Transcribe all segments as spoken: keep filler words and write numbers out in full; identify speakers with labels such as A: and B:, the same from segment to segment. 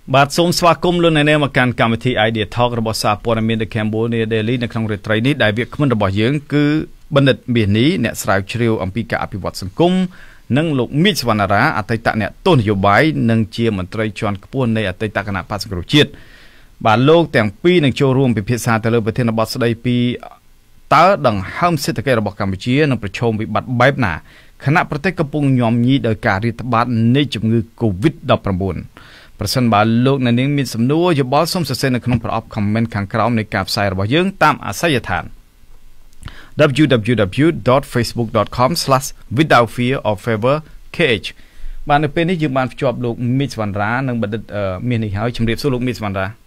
A: บาดสมสวากุมลุนในแนวการกรรมวิธีไอเดียทอกระบบสาปนเมียนเดแคมโบเนียเดลีในครั้งเรตไรนี้ได้เวียกมันระบบยังคือบัณฑิตเบียนี้เนี่ยสายเชียวอัมพีกาอภิวัตสังคมนังลูกมิสวรรณราอัตตะเนี่ยต้นนโยบายนังเชียมันตรายชวนกปนในอัตตะคณะภาษากรุจิตบาดโลกแต่งปีนังโชว์รวมเป็นพิษาแต่เลยประเทศนบอสได้ปีตาดังห้ามเศรษฐกิจระบบกัมพูชีนังประชมวิบัติแบบหนาคณะประเทศกำลังยอมยีโดยการริทบาทในจุดงือโควิดดับประบุนประชันบาลโลกนั้นยังมีสำนวนจะบอกสมเสด็จในขนมพระอบคอมเมนต์ขังกล่าวในการใส่ระบบยังตามอาศัยฐาน ดับเบิลยู ดับเบิลยู ดับเบิลยู ดอท เฟซบุ๊ก ดอท คอม สแลช วิดเอาท์ ฟียร์ ออฟ เฟเวอร์ เค เอช บานในเป็นนี้ยังบานจอบลูกมิสวันราหนึ่งบัดเอ่อมีนี่หายชมเรียบสู้ลูกมิสวันรา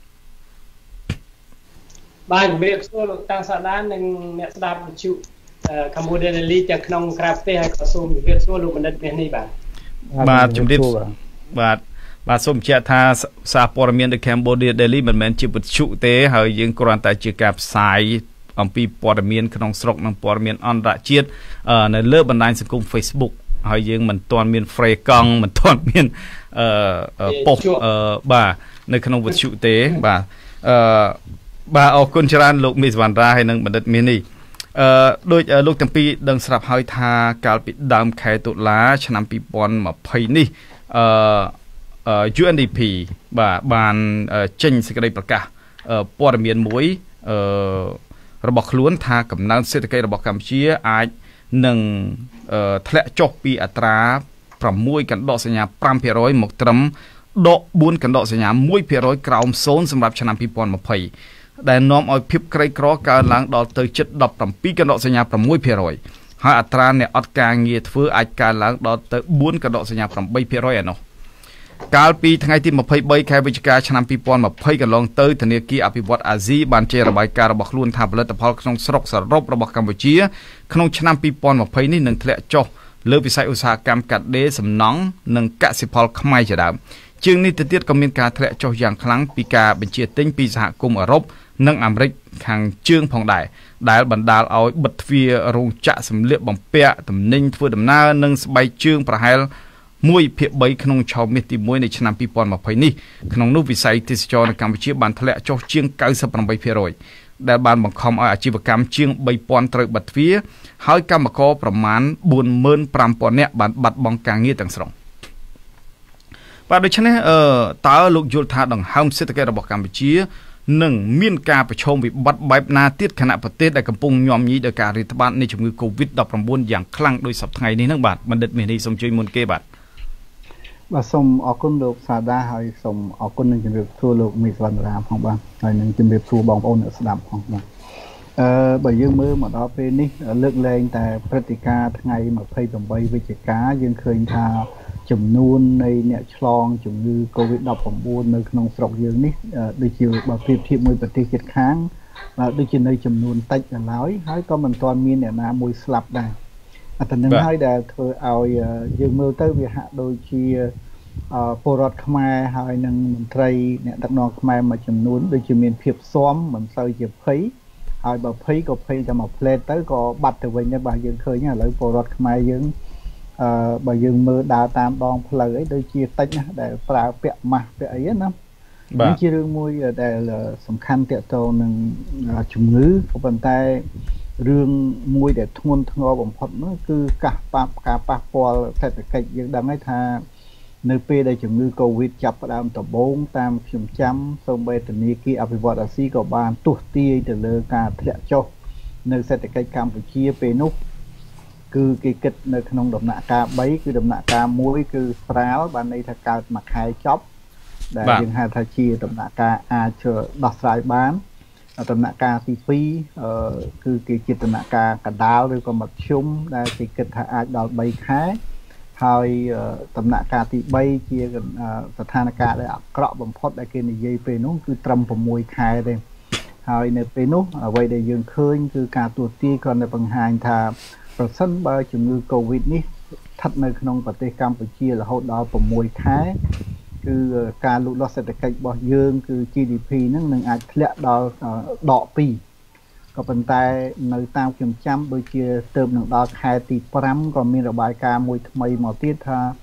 B: บานเรียบสู้ลูกตั้งสถานหนึ่งเนี่ยสดาบชุคัมพูเดนลีจากขนมคราฟเต้ให้เขาส่งเรียบสู้ลูกบัดเป็นนี่บาน
A: บาชมเรียบบาบาสมเชียธาซาปอร์เมียนเดแคมโบเดียเดลีมันแมนจิบุชุเตหายยังกรานตาจิกับสายอัมพีปอร์เมียนขนมสรกนังปอร์เมียนอันระเจียดเอ่อในเลือบบันไดสังคมเฟซบุ๊กหายยังมันตอนเมียนเฟรกังมันตอนเมียนเอ่อเอ่อปกเอ่อบาในขนมบุชุเตบาเอ่อบาเอาคนชราลูกมิสวันราให้นังบันดเมียนนี่เอ่อโดยลูกตั้งปีดังสลับหายทาการปิดดามไข่ตุลาชนำปีปอนมาเพยนี่เอ่อเอ่อ ยู เอ็น ดี พี บาบานเอ่อเจนสกัดประกาศเอ่อปอร์เมียนมวยเอ่อระบบล้วนทากำนันเศรษฐกิจระบบกัมพูชีอาจหนึ่งเอ่อทะเลจบปีอัตราประมวยกันดอกสัญญาปรามเพียร้อยหมกตรมดอกบุญกันดอกสัญญามวยเพียร้อยกราวโซนสำหรับชนะปีปอนมาเพยแต่น้อมเอาพิบไกรกรอการล้างดอกเตยจัดดับปรำปีกันดอกสัญญาประมวยเพียร้อยหาอัตราเนี่ยอัดการเงียดเฟื่ออาจการล้างดอกเตยบุญกันดอกสัญญาปรำใบเพียร้อยอ่ะเนาะการปีทั้งไงที่มาเพย์ใบแค่วิจการชนะปีปอนมาเพย์กันลองเตยธนาคารอภิวัตอาซีบานเจระบายการระบบล้วนทำผลิตภัณฑ์ขนมสรกสรบระบบกัมพูชีขนมชนะปีปอนมาเพย์นี่หนึ่งทะเลจอเลือกวิสัยอุตสาหกรรมกัดเดสำนังหนึ่งกสิพอลขมายจะดำจึงนี่ติดติดกับมีการทะเลจออย่างครั้งปีกาเป็นเชียติ้งปีสหกรมอรบนั่งอเมริกขังเชื่องพองได้ได้บรรดาเอาบัตรฟีรงจะสำเร็จบังเปียตำนิ่งฟื้นดำหน้านั่งสบายเชื่องประหารมวยเพียบใบขนมชาวเมติมวยในชนะปีปอนมาเพยนี่ขนมนุวิสัยที่สจอในกัมพูชีบานทะเลจอเชียงเก้าสิบปันใบเพียรอยได้บานบังคับเอาอาชีพกรรมเชียงใบปอนตรบัตรฟีให้กรรมกรประมาณบุญเมินปรามปอนเนี่ยบานบัตรบังกางเงี้ยต่างสองป่าโดยเฉพาะเอ่อตาลูกยุทธาดังห้ามเศรษฐกิจระบบกัมพูชีหนึ่งมีการประชมวิบัติแบบนาติดขณะประเทศได้กำปุงยอมยีโดยการรัฐบาลในช่วงโควิดดับประมวลอย่างคลั่งโดยสับไงนี้ทั้งบาทมันเด็ดเมนีสมจุยมุนเกบัต
C: บาสมอกุนโลกซาดาให้สมอกุนหนึ่งจุดเรียบทั่วโลกมีสวรรค์รามของบ้านให้หนึ่งจุดเรียบทั่วบองโอนสดับของบ้านเอ่อใบยื่นมือมาดอเป็นนี่เลือกแรงแต่ปฏิกาทั้งไงมาเพย์ต่อใบวิจิกายังเคยทาจุ่มนูนในเนี่ยชลองจุ่มยือโควิดดับประมวลในขนมสระยืนนี่โดยชิวแบบเพียบเทียบมวยปฏิกิจค้างแล้วโดยชิวในจุ่มนูนเต็กกันแล้วให้ก็มันตอนมีเนี่ยนะมวยสลับได้แต่หนึ่งให้แต่เธอเอายืมมือเตอร์วิหะโดยชีโปรดขมายให้หนึ่งมันไตรเนี่ยตักนองขมายมาจุ่มนูนโดยชิวมีเพียบซ้อมเหมือนเซอร์เจ็บเพย์ให้แบบเพย์ก็เพย์จะมาเพลย์เตอร์ก็บัดแต่วันนี้บางยังเคยเนี่ยเลยโปรดขมายยังบางยังมือดาวตามดองเพลย์โดยชีตินะแต่ปลาเปียมาเปียấyนะนี่ชีเรื่องมวยแต่สำคัญเตะโตหนึ่งจุ่มงื้อของคนไทยเรื่องมวยแต่ทวนทงอบ่มพอดนั่นคือกาปากาปาปอลแต่แต่กิจยังดังให้ทาในปีได้จุ่มงื้อโควิดจับตามตะบงตามผิวจ้ำส่งไปตนี้กีอภิวัตอาซีกับบานตุตีแต่เลือกการเทะโจในเศรษฐกิจกัมพูชีเป็นนุกคือกิจในขนมดอกหน้ากาใบคือดอกหน้ากามวยคือปลาบานในทางการมาขายจ็อบแต่ยังหาทาชีดอกหน้ากาอาเชอดอกสายบ้านดอกหน้ากาตีปีคือกิจดอกหน้ากากระดาวหรือก็มัดชุ่มได้กิจอาดอกใบขายให้ดอกหน้ากาตีใบเกี่ยกันสถานการณ์ได้เกราะบ่มพอดได้เกินในยี่ปีนู้นคือตรำผมมวยขายเลยให้ในปีนู้นไว้ได้ยืนเคยคือการตัวตีก่อนในปัญหาทาประชันบาจุ่มงือโควิดนี่ทัดในขนมปฏิกรรมไปเชียร์แล้วเขาดาวประมวยค้าคือการลุกลอเศรษฐกิจบ่ยืงคือ จี ดี พี นั่นหนึ่งอาจเละดาวดอกปีก็เป็นแต่ในตามเข็มจำโดยเชียร์เติมหนึ่งดาวแค่ตีพรำก็มีระบายการมวยทำไมหมอตีท่า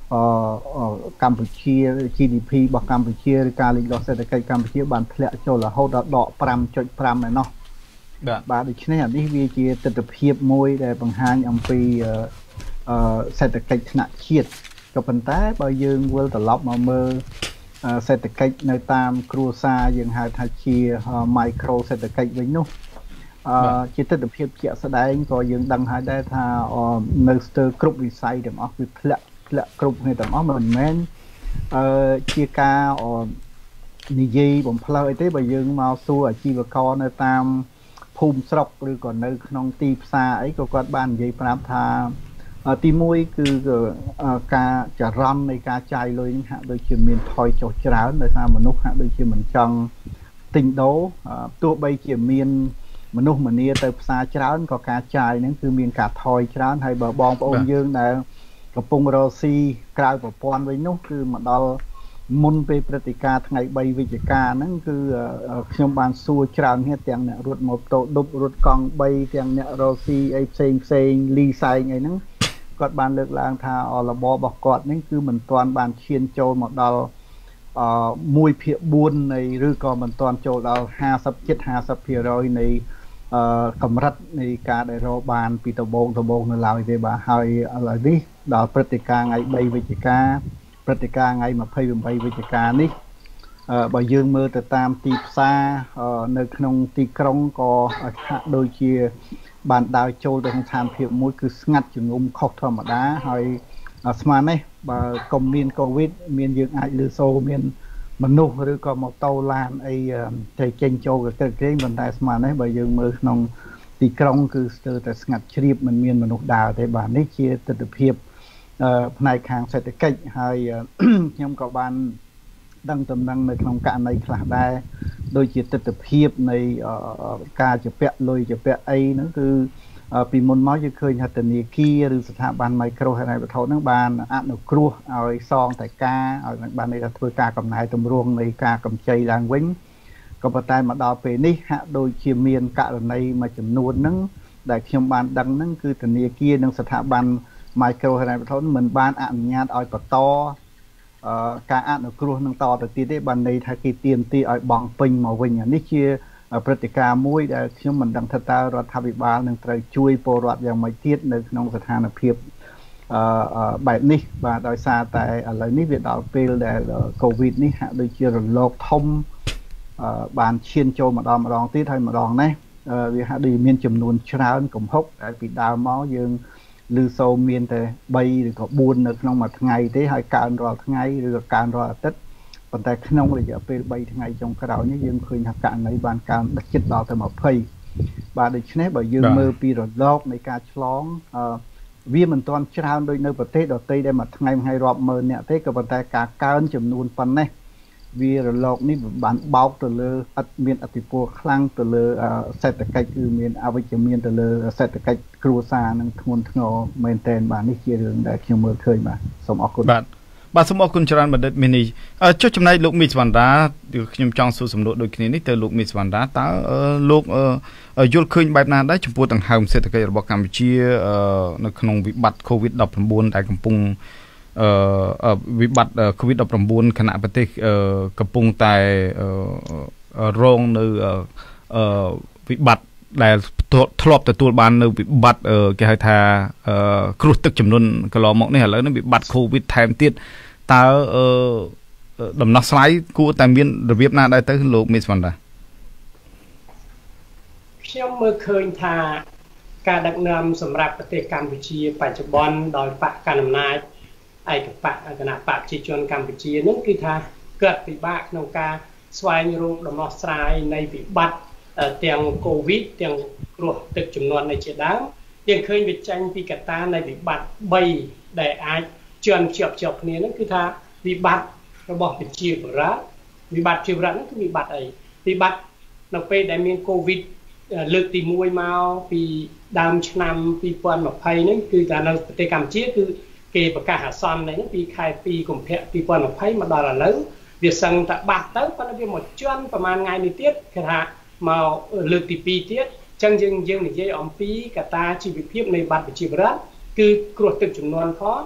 C: កម្ពុជា จี ดี พี របស់កម្ពុជាឬការលិចលង់សេដ្ឋកិច្ចកម្ពុជាបានធ្លាក់ចូលរហូតដល់ដក five point five ឯណោះបាទដូច្នេះអានេះវាជាទស្សនវិជ្ជាមួយដែលបង្ហាញអំពីសេដ្ឋកិច្ចថ្នាក់ជាតិក៏ប៉ុន្តែបើយើងវិលត្រឡប់មកមើលសេដ្ឋកិច្ចនៅតាមគ្រួសារយើងហៅថាជា micro សេដ្ឋកិច្ចវិញនោះជាទស្សនវិជ្ជាស្ដែងក៏យើងដឹងហើយដែរថានៅស្ទើរគ្រប់វិស័យទាំងអស់វាធ្លាក់ធ្លាក់គ្រប់គ្នាទាំងអស់មិនមែនអឺជាការនិយាយបំផ្លើអីទេបើយើងមកសួរអាជីវករនៅតាមភូមិស្រុកឬក៏នៅក្នុងទីផ្សារអីក៏គាត់បាននិយាយប្រាប់ថាទីមួយគឺការចរន្តនៃការចាយលុយនេះហាក់ដូចជាមានថយចុះច្រើនដោយសារមនុស្សហាក់ដូចជាមិនចង់ទិញដូរទោះបីជាមានមនុស្សម្នាទៅផ្សារច្រើនក៏ការចាយហ្នឹងគឺមានការថយច្រើនហើយបើបងប្អូនយើងដែលកំពុងរកស៊ីក្រៅប្រព័ន្ធវិញនោះគឺមកដល់មុនពេលព្រឹត្តិការណ៍ថ្ងៃ3វិច្ឆិកាហ្នឹងគឺខ្ញុំបានសួរច្រើនគ្នាទាំងអ្នករត់ម៉ូតូឌុបរត់កង់3ទាំងអ្នករកស៊ីអីផ្សេងផ្សេងលីសែងអីហ្នឹងគាត់បានលើកឡើងថារបបរបស់គាត់ហ្នឹងគឺមិនទាន់បានឈានចូលមកដល់អឺoneភាគfourនៃឬក៏មិនទាន់ចូលដល់fifty ជិតfifty percentនៃអឺកម្រិតនៃការដែលរកបានពីដំបូងដំបូងនៅឡើយទេបាទហើយឥឡូវនេះដល់ព្រឹត្តិការណ៍ថ្ងៃ3វិច្ឆិកាព្រឹត្តិការណ៍ថ្ងៃtwenty-eightវិច្ឆិកានេះអឺបើយើងមើលទៅតាមទីផ្សារនៅក្នុងទីក្រុងក៏ហាក់ដូចជាបានដើរចូលទៅក្នុងស្ថានភាពមួយគឺស្ងាត់ជំនុំខុសធម្មតាហើយស្មាននេះបើកុំមានកូវីដមានយើងអាចលឺសូរមានមនុស្សឬក៏ម៉ូតូឡានអីទៅចេញចូលក៏ក្រែងប៉ុន្តែស្មាននេះបើយើងមើលក្នុងទីក្រុងគឺស្ទើរតែស្ងាត់ជ្រាបមិនមានមនុស្សដើរទេបាទនេះជាទស្សនវិជ្ជាផ្នែកខាងសេដ្ឋកិច្ចហើយខ្ញុំក៏បានដឹងដំណឹងនៅក្នុងករណីខ្លះដែរដូចជាទស្សនវិជ្ជានៃការជពាក់លុយជពាក់អីហ្នឹងគឺពីមុនមកយើងឃើញថាធនាគារឬស្ថាប័ន micro ហិរញ្ញវត្ថុហ្នឹងបានអនុគ្រោះឲ្យសងតែការឲ្យបានន័យថាធ្វើការកំណែទម្រង់នៃការកម្ចីឡើងវិញក៏ប៉ុន្តែមកដល់ពេលនេះហាក់ដូចជាមានករណីមួយចំនួនហ្នឹងដែលខ្ញុំបានដឹងហ្នឹងគឺធនាគារនិងស្ថាប័ន micro ហិរញ្ញវត្ថុមិនបានអនុញ្ញាតឲ្យបន្តការអនុគ្រោះនឹងតទៅទៀតទេបានន័យថាគេទាមទារឲ្យបង់ពេញមកវិញនេះជាព្រឹត្តិការណ៍មួយដែលខ្ញុំមិនដឹងថាតើរដ្ឋាភិបាលនឹងត្រូវជួយពលរដ្ឋយ៉ាងម៉េចទៀតនៅក្នុងស្ថានភាពអឺបែបនេះបាទដោយសារតែឥឡូវនេះវាដល់ពេលដែលកូវីដនេះហាក់ដូចជារលកធំបានឈានចូលម្ដងម្ដងទៀតហើយម្ដងនេះវាហាក់ដូចមានចំនួនច្រើនកំហុកតែពីដើមមកយើងឬសូមមានតែthreeឬក៏fourនៅក្នុងមួយថ្ងៃទេហើយកើនរាល់ថ្ងៃឬក៏កើនរាល់អាទិត្យប៉ុន្តែក្នុងរយៈពេលthreeថ្ងៃចុងក្រោយនេះយើងឃើញថាករណីបានកើនដល់ជិតដល់ទៅtwentyបាទដូច្នេះបើយើងមើលពីរលកនៃការឆ្លងអឺវាមិនទាន់ច្រើនដូចនៅប្រទេសដទៃដែលមួយថ្ងៃមួយរាប់ម៉ឺនអ្នកទេក៏ប៉ុន្តែការកើនចំនួនប៉ុណ្ណេះវារលកនេះបានបោកទៅលើអត់មានឥទ្ធិពលខ្លាំងទៅលើសេដ្ឋកិច្ចគឺមានអវិជ្ជមានទៅលើសេដ្ឋកិច្ចគ្រួសារនឹងធ្ងន់ធ្ងរមែនទែនបាទនេះជារឿងដែលខ្ញុំមើលឃើញបាទសូមអរគុណបាទ
A: បាទសូមអរគុណច្រើនបណ្ឌិតមីនីចុះចំណែកលោកមីសវណ្ណរាខ្ញុំចង់សួរសំណួរដូចគ្នានេះទៅលោកមីសវណ្ណរាតើលោកយល់ឃើញបែបណាដែរចំពោះដង្ហើមសេដ្ឋកិច្ចរបស់កម្ពុជានៅក្នុងវិបត្តិ កូវីដnineteen ដែលកំពុងអឺវិបត្តិ កូវីដnineteen ខណៈប្រទេសកំពុងតែរងនៅអឺវិបត្តិដែលធ្លាប់ទទួលបាននៅវិបត្តិគេហៅថាគ្រោះទឹកជំនន់កន្លងមកនេះឥឡូវនេះវិបត្តិ កូវីដ ថែមទៀតតើដំណោះស្រាយគួរតែមានរបៀបណាដែរទៅលោកមីសវណ្ណរា
B: ខ្ញុំមើលឃើញថាការដឹកនាំសម្រាប់ប្រទេសកម្ពុជាបច្ចុប្បន្នដោយបកកណ្ដាលអំណាចឯកបកគណៈបកប្រជាជនកម្ពុជានឹងគឺថាគាត់ពិបាកក្នុងការស្វែងរកដំណោះស្រាយនៃវិបត្តិទាំងកូវីដទាំងគ្រោះទឹកជំនន់នៃជាដើមយើងឃើញវាចាញ់ពីកត្តានៃវិបត្តិthreeដែលអាចជន់ជាប់ជាប់គ្នានឹងគឺថាវិបត្តិរបស់ប្រជាពលរដ្ឋវិបត្តិជីវរដ្ឋនោះគឺវិបត្តិអីវិបត្តិនៅពេលដែលមានកូវីដលើកទីoneមកពីដើមឆ្នាំtwenty twentyនេះគឺថានៅប្រទេសកម្ពុជាគឺគេប្រកាសអាសន្ននេះពីខែtwoកុម្ភៈtwenty twentyមកដល់ឥឡូវវាសឹងតែបាត់ទៅប៉ុន្តែវាមកជន់ប្រហែលថ្ងៃនេះទៀតគេថាមកលើកទីtwoទៀតអញ្ចឹងយើងយើងនិយាយអំពីកត្តាជីវភាពនៃបាត់ប្រជាពលរដ្ឋគឺគ្រោះទឹកជំនន់ផង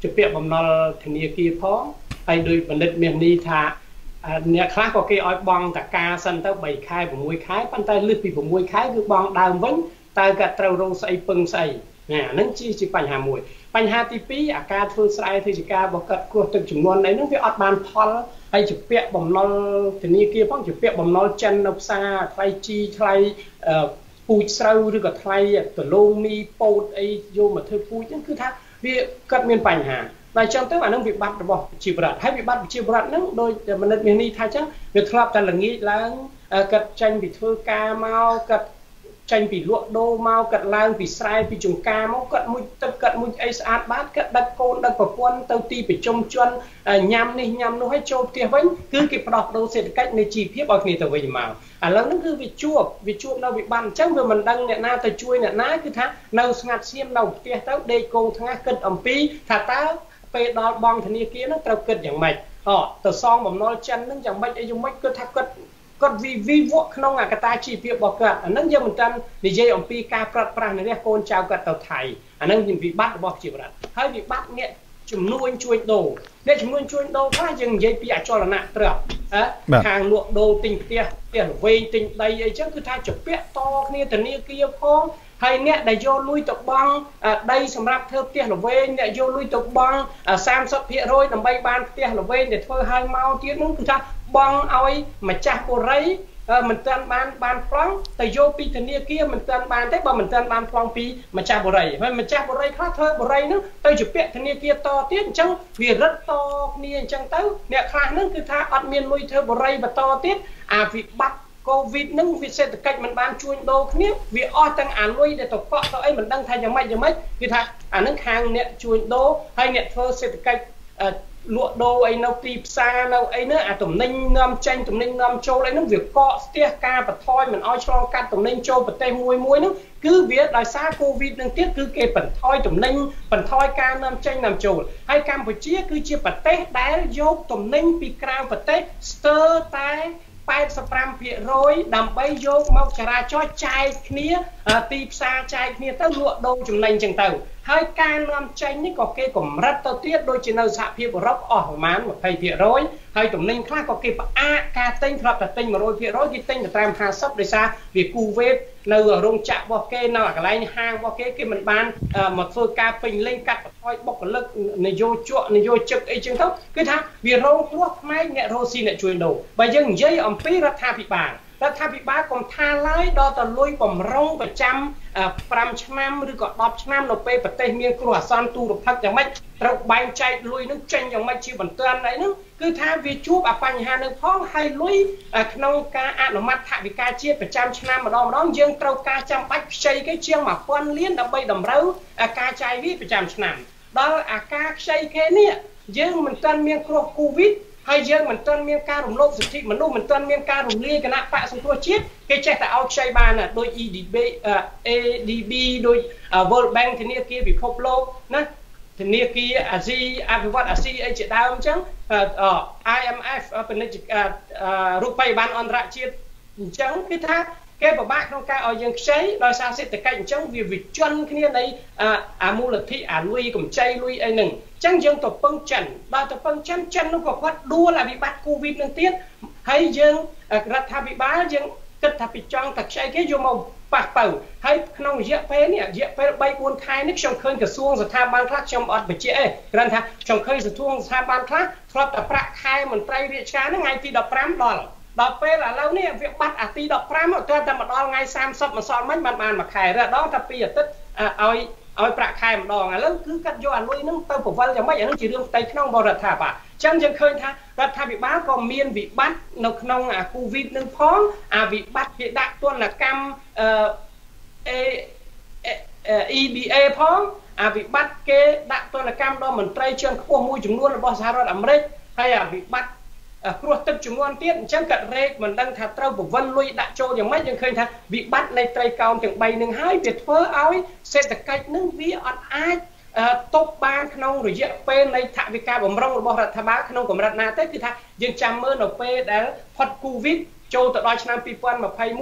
B: จะเปียบบำนอธนีกีพ้องไอ้โดยบัณฑิตเมียนนีธาเนี่ยคลาสก็เกี่ยบองตะกาสันเต้าใบคายผมมวยคายปั้นไตลึกปีผมมวยคายคือบองดาววันตายกับเต้าโรใส่ปึงใส่เนี่ยนั่นจีจีปัญหามวยปัญหาที่ปีอาการฟื้นสลายที่จะการบอกกับกลัวตึกจำนวนในนั่นคืออัดบานพอลไอ้จุดเปียบบำนอธนีกีพ้องจุดเปียบบำนอจันนบซาไทยจีไทยปูเสาหรือกับไทยตัวโลมีโปดไอโยมาเธอปูนั่นคือท่าวิกัดเมียนปัญหาในจังเต้าอันนั้นวิบัติระบบชีวรัฐให้วิบัติชีวรัฐนั้นโดยมันในนี้ท่าจังวิครอบแต่หลังนี้แล้วกัดจันปิดเทือกาเมากัดจันปิดลวดโดเมากัดลางปิดสายปิดจุงกาเมากัดมุดตับกัดมุดไอสอาดบาดกัดดักโกนดักปะปนเต้าตีปิดจมจวนยำนี่ยำนู้ให้โจมเตี้ยไว้คือเก็บดอกโดเศรษฐกิจในจีเพียบเอาเนี่ยตัววิมาอ่ะแล้วนั่นคือวิจวบวิจวบเราวิบันจังเมื่อมันดังเนี่ยน่าจะช่วยเนี่ยน่าคือท่าเราสงัดเสียมเราเตี้ยเต้าเด็กโกงทั้งกัดอมปีถ้าเต้าไปดอลบองธนีกีนั่นเราเกิดอย่างไรอ๋อแต่ซองแบบนอลจันนั่นอย่างไรไอ้ยังไม่ก็ถ้าก็ก็วิวิวะขนมอ่ะกระต่ายชีเปียบอกกันอันนั้นยังเหมือนกันในเยี่ยมปีการปรับปรุงในเรื่องโกนเจ้ากับเต่าไทยอันนั้นยังวิบัติบอกจีบรัฐให้วิบัติเนี่ยจุ่มนวลช่วยโดเนี่ยจุ่มนวลช่วยโดถ้ายังเยี่ยมปีอาจจะละหนักเตะอ่ะทางลวกโดติงเตี้ยเตี้ยเวงติงใดไอ้เจ้าคือถ้าจะเปียตอเนี่ยธนีกีพองให้เนี่ยได้โยลุยตกบังได้สำหรับเธอเตี้ยหรือเวนเนี่ยโยลุยตกบังสามสิบเพียร้อยนำใบบานเตี้ยหรือเวนเนี่ยเธอให้เมาเตี้ยนั่นคือถ้าบังเอาไอ้มาจับโบไรมันเตือนบานบานพลังแต่โยปีธนีกีมันเตือนบานแต่บ่มันเตือนบานพลังปีมาจับโบไรเพราะมันจับโบไรคลาดเธอโบไรนั่นแต่จุดเปียธนีกีต่อเตี้ยจังวีรัตต่อเนี่ยจังเต้าเนี่ยคลาดนั่นคือถ้าอัดเมียนลุยเธอโบไรมาต่อเตี้ยอาวิบัตโควิดนั่งวิเศษกิจมันบานชวนโดนี้วิอ้อตั้งอ่านลุยเดี๋ยวตกเกาะตัวไอ้มันตั้งไทยยังไม่ยังไม่คือถ้าอ่านนั่งคางเนี่ยชวนโดให้เนี่ยเธอเศรษฐกิจลวดโดไอ้นาตีซาเนาไอ้เนื้ออ่ะตุ่มนิ่งน้ำจังตุ่มนิ่งน้ำโจไอ้นั่งviệcเกาะเตี้ยกาปัดทอยมันอ้อยชลองกันตุ่มนิ่งโจปัดเตะมวยมวยนั่งคือเวียดได้ซาโควิดนั่งเตี้ยคือเกปัดทอยตุ่มนิ่งปัดทอยการน้ำจังน้ำโจให้กัมพูชีคือเชี่ยปัดเตะได้ยกตุ่มนิ่งปีกลางปัดเตะสเตอร์ไตไปสปรัมเพียร้อยดำใบโยกมาจราจรใจเนี้ยตีซาใจเนี้ยตั้งลวดโดจุ่มนิ่งจังเต่าให้การนำใจนี่ก็เกี่ยวกับรัฐเตี้ยโดยจีนเอาสะเพียบรับออกมาหมดไปเพียร้อยให้ตุ่มนิ่งคลาก็เกี่ยวกับอาการเต้นครับแต่เต้นมาโรยเพียร้อยที่เต้นกับแตรมหาซับเลยซาวิกูเวฟในโรงจักรบอกเกนอะไรห้างบอกเกเกมันบานหมดโฟกัสเป็นเล่นกัดคอยบอกเลิกในโยจั่วในโยจึกไอ้จึงเขาคือท่าวิโรงครัวไม่เนี่ยโรซีเนี่ยช่วยดูใบยังเยี่ยมปีรัฐาภิบาลรัฐาภิบาลของทาไล่ดอตลุยผมร้องประจำปรำชนามหรือก็ดอบชนามเราไปประเทศเมียนกลัวซอนตูรพักอย่างไม่เราใบใจลุยนึกใจอย่างไม่ชีบันเตือนไหนนึกคือถ้าวิจูบอปัญหาหนึ่งพ้องให้ลุยขนมกาอนุมัติถาวิกาเชียประจำชนามมาดอมร้องยังเรากาจำปัจจัยก็เชียงมาปนเลี้ยนดับใบดำเราอาการใจวิประจำชนามดออาการใจแค่นี้ยังมันเตือนเมียนกลัวโควิดให้เยอะเหมือนต้นเมียนการรวมโลกสิทธิมนุษย์เหมือนต้นเมียนการรวมเลี้ยกันนะปะสมตัวชิดแค่แต่เอาใช้บานอ่ะโดย อี ดี บี เอ่อ เอ ดี บี โดย World Bank ธนาคารพิภพโลกนะธนาคารอาซีอภิวัตอาซีไอเจดาวจังเอ่อ ไอ เอ็ม เอฟ เป็นนิจรูปไปบานอันตรชิดจังคือถ้าแกบอกบ้านของการเอายังใช้โดยสารเศรษฐกิจจังวิวิจนขึ้นในอามูลที่อ่านลุยกับใจลุยไอหนึ่งจังยังตบปังจันบาตบปังจันจันนึกว่าวัดดูแลวิบัติโควิดนั่นเตี้ยให้ยังรัฐบาลยังกึศทับปิจองตักใช้แค่ยมเอาปากเป่าให้ขนมเยอะเพเนี่ยเยอะเพใบบุญคายนึกชงเคยกระทรวงสถาบันคลักชมอดไปเจ้กันท่าชงเคยกระทรวงสถาบันคลักครอบแต่ประคายเหมือนไตรเรียชานั่งไงที่ดอกพรำดอลดอกเปล่าเราเนี่ยวิบัติอาตีดอกพรำตัวแต่มาดอลไงสามศพมาสอนมันมันมันมาขายเรื่องดอกทับปีตึ๊ดเอาเอาประคายมาดองอ่ะแล้วคือกัดโยนลุยนั่งเติมผมว่าอย่างไม่อย่างนั้นจีเรื่องไตขนมบรัฐบาลจังยังเคยท่ารัฐบาลก็มีวิบัตินกนองอ่ะโควิดหนึ่งพ้องอ่ะวิบัติเหตุดักตัวหนักกรรมเอ่อเอเอเอบีเอพ้องอ่ะวิบัติเกดักตัวหนักกรรมดอมันไตรเชิงขั้วมวยจำนวนบอสหรัฐอเมริกให้อ่ะวิบัติครัวตึกจำนวนเตี้ยจังกัดเรกมันดังถัดเต้าบุวันลุยดักโจอย่างไม่ยังเคยท่าวิบัติในไตรเก่าถึงใบหนึ่งให้เบียดเฟ้อเอาเศรษฐกิจนึงวิอดอาจตบบ้านขนมหรือเยอะเป็นในถาวิกาบ่มร้องระบบรัฐบาลขนมกับรัฐนาแต่คือท่ายังจำเมื่อหนอเป้ได้พอดโควิดโจตลอดชนปีปอนมาไพ่มวย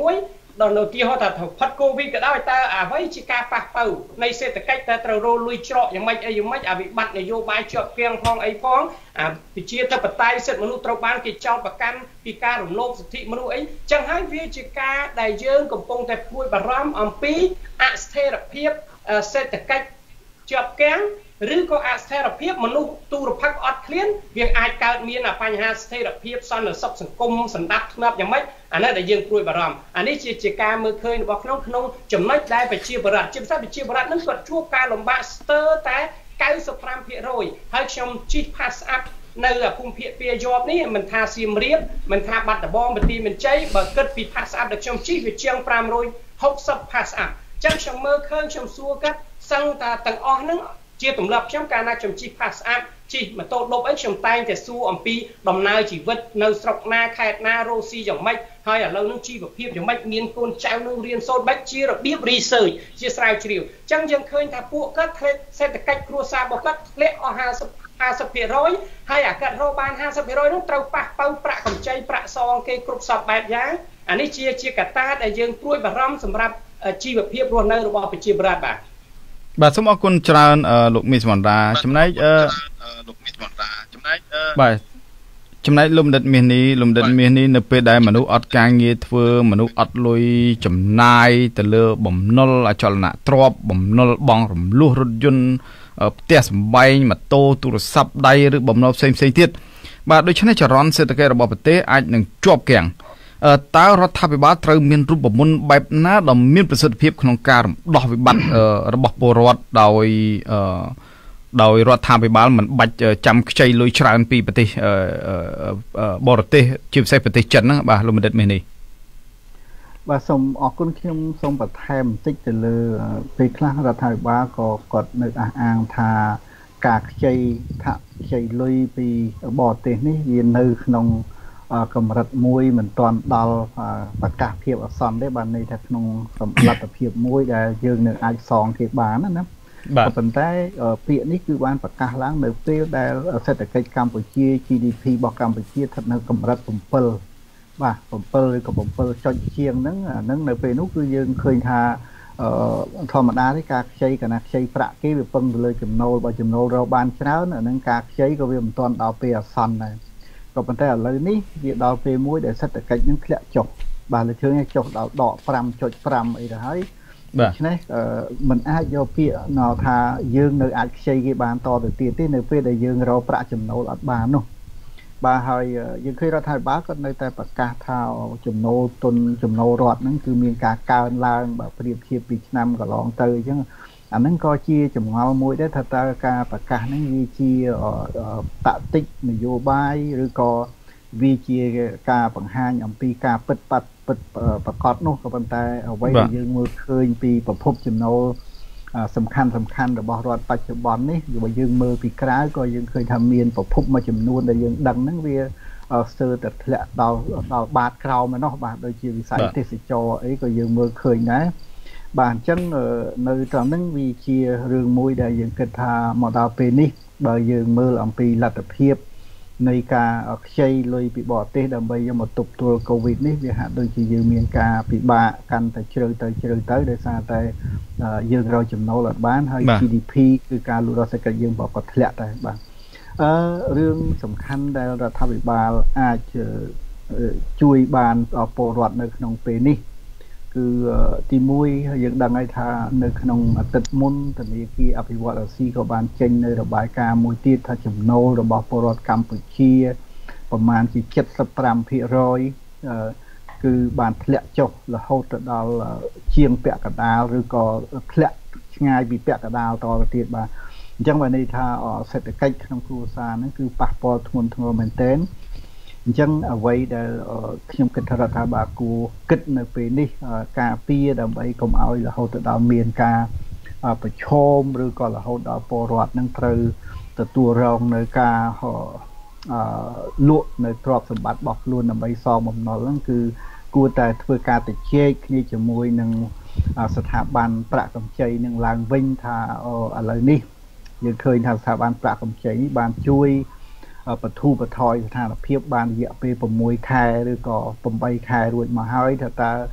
B: ដល់នៅទីហោថាផាត់កូវីដក៏ដោយតើអ្វីជាការប៉ះប៉ូវនៃសេដ្ឋកិច្ចតើត្រូវរលួយច្រកយ៉ាងម៉េចអីយ៉ាងម៉េចអាវិបត្តិនយោបាយជាប់គាំងផងអីផងអាប្រជាធិបតេយ្យសិទ្ធិមនុស្សត្រូវបានគេចោទប្រកាន់ពីការរំលោភសិទ្ធិមនុស្សអីចឹងហើយវាជាការដែលយើងកំពុងតែព្រួយបារម្ភអំពីអស្ថិរភាពសេដ្ឋកិច្ចជាប់គាំងឬក៏អស្ថិរភាពមនុស្សទូរភ័ក្រអត់ឃ្លានវាអាចកើតមានបញ្ហាស្ថិរភាពសន្តិសុខសង្គមសណ្ដាប់ធ្នាប់យ៉ាងម៉េចអានេះដែលយើងព្រួយបារម្ភអានេះជាជាការមើលឃើញរបស់ក្នុងក្នុងចំណុចដែលប្រជាពលរដ្ឋជាពិសេសប្រជាពលរដ្ឋនឹងគាត់ជួបការលំបាកស្ទើរតែកៅសិបប្រាំភាគរយហើយខ្ញុំជិះ pass up នៅភូមិភាគពាយ័ព្យនេះមិនថាសៀមរាបមិនថាបាត់ដំបងបន្ទាយមានជ័យបើគិតពី pass up ដែលខ្ញុំជិះវាជាងប្រាំរយហកសិប pass up ចឹងខ្ញុំមើលឃើញខ្ញុំសួរគាត់សឹងតាទាំងអស់ហ្នឹងជាទម្លាប់ខ្ញុំកាលណាខ្ញុំជិះ pass up ជិះម៉ូតូដប់អីខ្ញុំតែងតែសួរអំពីដំណើរជីវិតនៅស្រុកណាខេត្តណារស់ស៊ីយ៉ាងម៉េចហើយឥឡូវនឹងជីវភាពយ៉ាងម៉េចមានកូនចៅនឹងរៀនសូត្របែបជារបៀប research ជាស្រាវជ្រាវអញ្ចឹងយើងឃើញថាពួកគាត់ធ្លាក់សេដ្ឋកិច្ចគ្រួសាររបស់គាត់ធ្លាក់អស់ ห้าสิบ ភាគរយហើយអាកាត់រកបាន ห้าสิบ ភាគរយនោះត្រូវប៉ះប៉ូវប្រាក់កម្ចីប្រាក់សងគេគ្រប់សពបែបយ៉ាងអានេះជាជាកត្តាដែលយើងព្រួយបារម្ភសម្រាប់ជីវភាពរស់នៅរបស់ប្រជាពលរដ្ឋបាទ
A: បាទសូមអរគុណច្រើនលោកមីសវណ្ណរាចំណែកលោកមីសវណ្ណរាចំណែកបាទចំណែកលំដិតមាសនេះលំដិតមាសនេះនៅពេលដែលមនុស្សអត់ការងារធ្វើមនុស្សអត់លុយចំណាយទៅលើបំណុលអចលនទ្រព្យបំណុលបងរំលោះរថយន្តផ្ទះសម្បែងម៉ូតូទូរស័ព្ទដៃឬបំណុលផ្សេងផ្សេងទៀតបាទដូច្នេះចរន្តសេដ្ឋកិច្ចរបស់ប្រទេសអាចនឹងជាប់គាំងតើរដ្ឋាភិបាលត្រូវមានរូបមន្តបែបណាដ៏មានប្រសិទ្ធភាពក្នុងការរំដោះវិបត្តិរបស់ពលរដ្ឋដោយដោយរដ្ឋាភិបាលមិនបាច់ចាំខ្ចីលុយច្រើនពីប្រទេសបរទេសជាពិសេសប្រទេសចិនហ្នឹងបាទលោកបណ្ឌិតមាសនេះ
C: បាទសូមអរគុណខ្ញុំសូមបន្ថែមបន្តិចទៅលើពេលខ្លះរដ្ឋាភិបាលក៏គាត់នៅអះអាងថាការខ្ចីថាខ្ចីលុយពីបរទេសនេះវានៅក្នុងកម្រិតមួយមិនទាន់ដល់ប្រកាសភាពអាសន្នទេបាទន័យថាក្នុងសម្លទ្ធភាពមួយដែលយើងនឹងអាចសងគេបានណាបាទប៉ុន្តែពាក្យនេះគឺបានប្រកាសឡើងនៅពេលដែលសេដ្ឋកិច្ចកម្ពុជា ជី ឌី ភី របស់កម្ពុជាស្ថិតនៅកម្រិត7បាទ7ឬក៏7ចុចជាងហ្នឹងអាហ្នឹងនៅពេលនោះគឺយើងឃើញថាធម្មតាទេការខ្ចីកណាខ្ចីប្រាក់គេវាពឹងទៅលើចំណូលបើចំណូលរកបានច្រើនអាហ្នឹងការខ្ចីក៏វាមិនទាន់ដល់ពេលអាសន្នដែរក៏ប៉ុន្តែឥឡូវនេះវាដល់ពេលមួយដែលសេដ្ឋកិច្ចនឹងធ្លាក់ចុះបាទលើជើងចុះដល់ដក ប្រាំចុចប្រាំ អីទៅហើយដូច្នេះมันអាចយកពាក្យណោថាយើងនៅអាចខ្ចីគេបានតទៅទៀតទេនៅពេលដែលយើងរកប្រាក់ចំណូលអត់បាននោះបាទហើយយើងឃើញរដ្ឋាភិបាលគាត់នៅតែប្រកាសថាចំណូលទុនចំណូលរដ្ឋហ្នឹងគឺមានការកើនឡើងបើប្រៀបធៀបពីឆ្នាំកន្លងទៅអញ្ចឹងអាហ្នឹងក៏ជាចម្ងល់មួយដែរថាតើការប្រកាសហ្នឹងវាជាតាក់ទិកនយោបាយឬក៏វាជាការបង្ហាញអំពីការពិតបាត់ពិតប្រកបនោះក៏ប៉ុន្តែអ្វីដែលយើងមើលឃើញពីប្រភពចំណូលសំខាន់សំខាន់របស់រដ្ឋបច្ចុប្បន្ននេះបើយើងមើលពីក្រៅក៏យើងឃើញថាមានប្រភពមួយចំនួនដែលយើងដឹងហ្នឹងវាស្ទើរតែធ្លាក់ដល់ដល់បាតក្រោមឯណោះបាទដូចជាវិស័យទេសចរអីក៏យើងមើលឃើញដែរបាទអញ្ចឹងនៅត្រង់ហ្នឹងវាជារឿងមួយដែលយើងគិតថាមកដល់ពេលនេះបើយើងមើលអំពីលទ្ធភាពនៃការខ្ចីលុយពីបរទេសដើម្បីយកមកទប់ទល់កូវីដនេះវាហាក់ដូចជាយើងមានការពិបាកកាន់តែជ្រៅទៅជ្រៅទៅដោយសារតែយើងរកចំណូលអត់បានហើយ ជី ឌី ភី គឺការលូតលាស់សេដ្ឋកិច្ចយើងក៏ធ្លាក់ដែរបាទអឺរឿងសំខាន់ដែលរដ្ឋាភិបាលអាចជួយបានពលរដ្ឋនៅក្នុងពេលនេះគឺទីមួយយើងដឹងហើយថានៅក្នុងអាទិត្យមុនធនាគារអភិវឌ្ឍន៍អាស៊ីក៏បានចេញនៅរបាយការណ៍មួយទៀតថាចំណូលរបស់ពលរដ្ឋកម្ពុជាប្រមាណជា เจ็ดสิบห้าភាគរយ គឺបានធ្លាក់ចុះរហូតទៅដល់ជាងពាក់កណ្ដាលឬក៏ធ្លាក់ឆ្ងាយពីពាក់កណ្ដាលតទៅទៀតបាទអញ្ចឹងបានន័យថាសេដ្ឋកិច្ចក្នុងគ្រួសារហ្នឹងគឺប៉ះពាល់ធ្ងន់ធ្ងរមែនទែនអញ្ចឹងអ្វីដែលខ្ញុំគិតថារដ្ឋាភិបាលគួរគិតនៅពេលនេះការពារដើម្បីកុំឲ្យរហូតទៅដល់មានការប្រឈមឬក៏រហូតដល់ពលរដ្ឋនឹងត្រូវទទួលរងនៅការលក់នៅទ្រព្យសម្បត្តិរបស់ខ្លួនដើម្បីសងបំណុលហ្នឹងគឺគួរតែធ្វើការទៅជែកគ្នាជាមួយនឹងស្ថាប័នប្រាក់កម្ចីនឹងឡើងវិញថាឥឡូវនេះយើងឃើញថាស្ថាប័នប្រាក់កម្ចីនេះបានជួយបទូបថយស្ថានភាពបានរយៈពេល 6 ខែឬក៏ 8 ខែរួចមកហើយថាតើ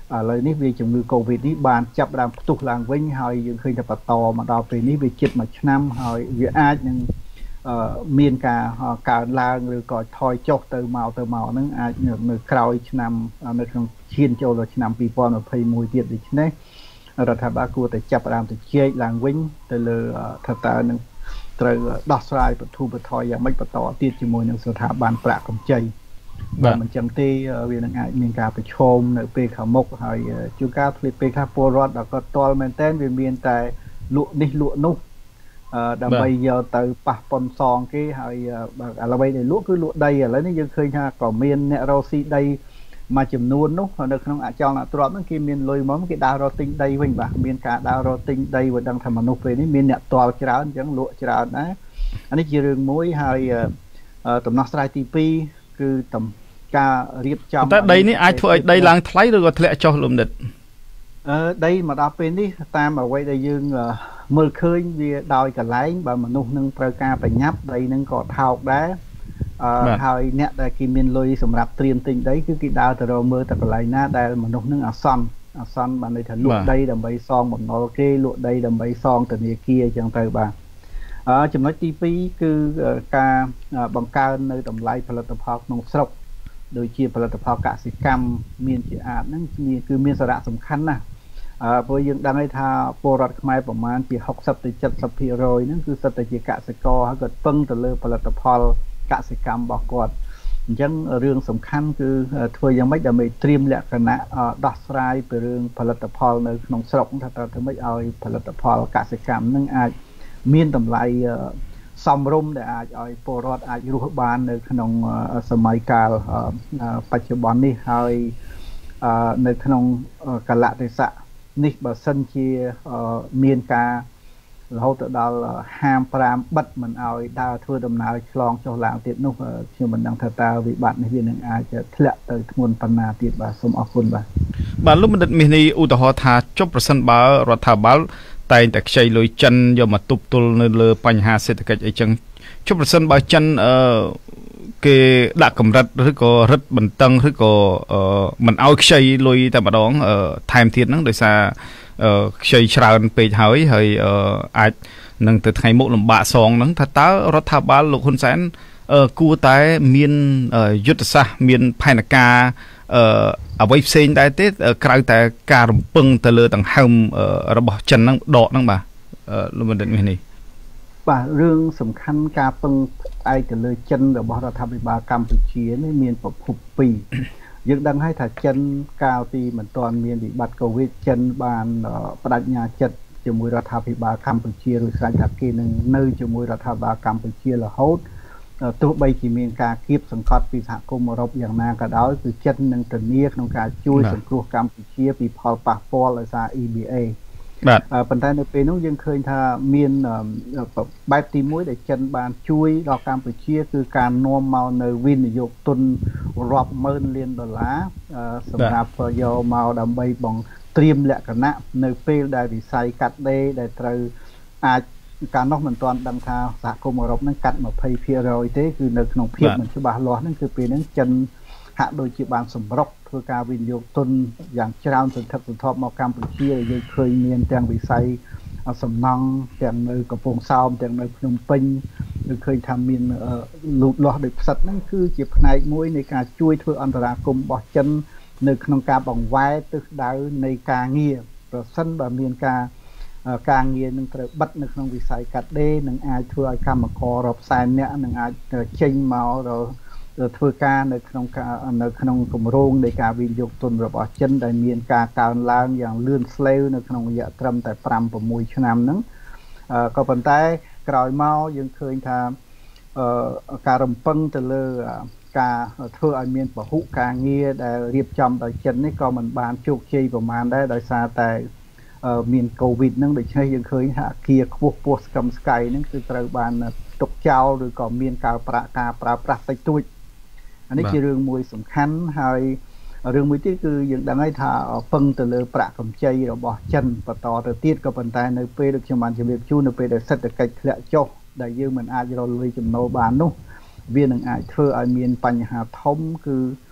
C: lời ní vì chủng ngữ Covid ní bàn chập làm tục làng vinh hỏi những khi nhập tò mà đào về ní về chít mà năm hỏi việc ai nhưng miền cả họ cả làng rồi còi thoi chọc từ màu từ màu nâng ai người cào năm người không chiên châu rồi năm pi pon mà phơi mùi tiệt đi chứ đấy rồi thà ba cô để chập làm từ chơi làng vinh từ lừa thật ta nâng từ đọt sai bật thu bật thoiอย่างไม่บต่อtiệt chỉ mùi nângสถาบันประกำใจมันจังตีเวียนงานมีการไปชมในเปขมกหอยจูการผลิตเปคาโปรอดแล้วก็ตัวแมนเทนเวียนเวียนแต่ลุนิลุนุดับใบเยอะแต่ปะปนซองกี่หอยอะไรใบในลุคือลุใดอะไรนี่ยังเคยฮะก่อเมียนเนี่ยเราซีใดมาจำนวนนุในขนมอาจารย์ตัวนั่นคือเมียนลอยมั้งกี่ดาวเราติงใดวิ่งบ่เมียนกาดาวเราติงใดวันดังธรรมนุเวนี่เมียนเนี่ยตัวจราจังลุจรานะอันนี้คือเรื่องมุ้ยหอยตุ่มนักสไลตีปีคือตุ่มการเรียบจำแต่ใดนี่อาจช่วยใดล้างทลายหรือว่าทะเลจอลมเด็ดเออใดมาดาเป็นนี่ตามเอาไว้ได้ยืงมือเคยวีดอยกับไหลแบบมนุษย์นึงประการไปยับใดนึงก็เท่าได้หอยเนี่ยแต่กินเมนลอยสำหรับเตรียมติงได้คือกิดาวแต่เราเมื่อแต่กับไหลนะได้มนุษย์นึงอาซันอาซันมาในถังลุกได้ดำใบซองหมดนอเกลุกได้ดำใบซองแต่เนี่ยเกียจังเตอร์บาจำนวนทีปีคือการบังการในต่ำไหลผลิตภัณฑ์นงสลบโดยเชี่ยผลิตภัณฑ์กสิกรรมเมียนจีอานั่นมีคือเมียนสระสำคัญนะเพราะยังดังให้ทาโปรรัดไม้ประมาณปีหกสิบถึงเจ็ดสิบปีโรยนั่นคือสถิติกสิกรถ้าเกิดเพิ่งแต่เลยผลิตภัณฑ์กสิกรรมบอกก่อนยังเรื่องสำคัญคือทัวยังไม่ได้ไม่เตรียมแหละคณะดัชรายไปเรื่องผลิตภัณฑ์ในขนมสลบถ้าเราถึงไม่เอาผลิตภัณฑ์กสิกรรมนั่นอาจเมียนต่ำไรสมรมแต่อาจเอาโปรรอดอาจรูปบานในขนมสมัยกาลปัจจุบันนี้ให้ในขนมกาลเทศะนี่แบบสันเชียเมียนกาเราแต่ดาวห้ามปรามบัดมันเอาดาวทั่วดำนาคลองเจ้าหลางติดนุกเชื่อมันดังทาตาวิบัติในเวียนอาจจะทะเลเติมวนปัญนาติดบ่าสมอคุณบ่าบางลูกมันมีในอุตหะธาจบประสันบ่ารัฐบาลแต่แต่ใช้ลอยจันยอมมาตุบตุลในเรือปัญหาเศรษฐกิจไอจังชุบประสันบ่าจันเอ่อเกดักกำรัดหรือก็รัดบันตังหรือก็เอ่อมันเอาใช้ลอยแต่มาดองเอ่อไทม์เทียนนั่งโดยซาเอ่อใช้ชาวไปหายให้เอ่ออาจนั่งแต่ไทยมุกลำบากสองนั่งถ้าตารัฐบาลลูกคนแสนเอ่อกูแต่เมียนเอ่อยุทธศาสตร์เมียนภายในกาเอ่อเอาไว้เซ็นได้เต้เอ่อกลายแต่การปึงแต่เลือต่างห้ามเอ่อระบบจันนั่งดอกนั่งบ่าเอ่อรู้มันเด่นไหมนี่บ่าเรื่องสำคัญการปึงไอแต่เลยจันระบบรัฐบาลกัมพูชีนี่เมียนปกหุบปียังดังให้ถ้าจันกาวตีเหมือนตอนเมียนดิบัตโควิดจันบานปรัชญาจัดจมูกรัฐบาลกัมพูชีหรือสายถักกีนึงเนื้อจมูกรัฐบาลกัมพูชีละเขาตัวใบขีเมียนกาเก็บสังกัดปีสหกรมรบอย่างนากระดาวคือจันหนึ่งตัวนี้ក្នុងការជួយសង្គ្រោះកម្ពុជាពីផលប៉ះពាល់ដោយសារ E B A បាទប៉ុន្តែនៅពេលនោះយើងឃើញថាមានបែបទីមួយដែលចិនបានជួយដល់កម្ពុជាគឺការនាំមកនៅវិនិយោគទុនរាប់ម៉ឺនលានដុល្លារសម្រាប់យកមកដើម្បីបង្ត្រៀមលក្ខណៈនៅពេលដែលវិស័យកាត់ដេរដែលត្រូវអាចการนอกมันตอนดังท่าสหกรมอรบนั้นกัดมาเพย์เพียรอยเต้คือในขนมเพียบเหมือนฉบับล้อนั่นคือปีนั้นจันหักโดยจีบานสมรบเพื่อการวินิโยคตนอย่างเจ้าสุนทรสุนทรมากัมพูชียังเคยเมียนแตงวิสัยสำนักแตงในกระโปรงซาวแตงในพนมเปญยังเคยทำเมียนลุดล้อโดยสัตว์นั่นคือจีบในมวยในการช่วยเพื่ออันตรากรมบอกจันในขนมการบังไว้ตึกดาวในการเงียประสันแบบเมียนการการเงินหนึ่งตระบัดหนึ่งក្នុងវិស័យកាត់ដេរនឹងអាចធ្វើឲ្យកម្មកររាប់សែននាក់នឹងអាចចេញមកធ្វើការនៅក្នុងនៅក្នុងគម្រោងនៃការវិនិយោគទុនរបស់ចិនដែលមានការកើនឡើងយ៉ាងលឿនស្លេវនៅក្នុងរយៈត្រឹមតែfive to sixឆ្នាំហ្នឹងក៏ប៉ុន្តែក្រោយមកយើងឃើញថាការរំពឹងទៅលើការធ្វើឲ្យមានពហុការងារដែលរៀបចំដោយចិននេះក៏មិនបានជោគជ័យប្រមាណដែរដោយសារតែមានโควิดហ្នឹងដូច្នេះយើងឃើញថាអគារខ្ពស់ពោះស្កឹមស្កៃហ្នឹងគឺត្រូវបានទុកចោលឬក៏មានការប្រាក់ការប្រើប្រាស់តិចតួចអានេះជារឿងមួយសំខាន់ហើយរឿងមួយទៀតគឺយើងដឹងហើយថាពឹងទៅលើប្រាក់កម្ចីរបស់ចិនបន្តទៅទៀតក៏ប៉ុន្តែនៅពេលដូចខ្ញុំបានជម្រាបជូននៅពេលដែលសេដ្ឋកិច្ចធ្លាក់ចុះដែលយើងមិនអាចរកលុយចំណូលបាននោះវានឹងអាចធ្វើឲ្យមានបញ្ហាធំគឺ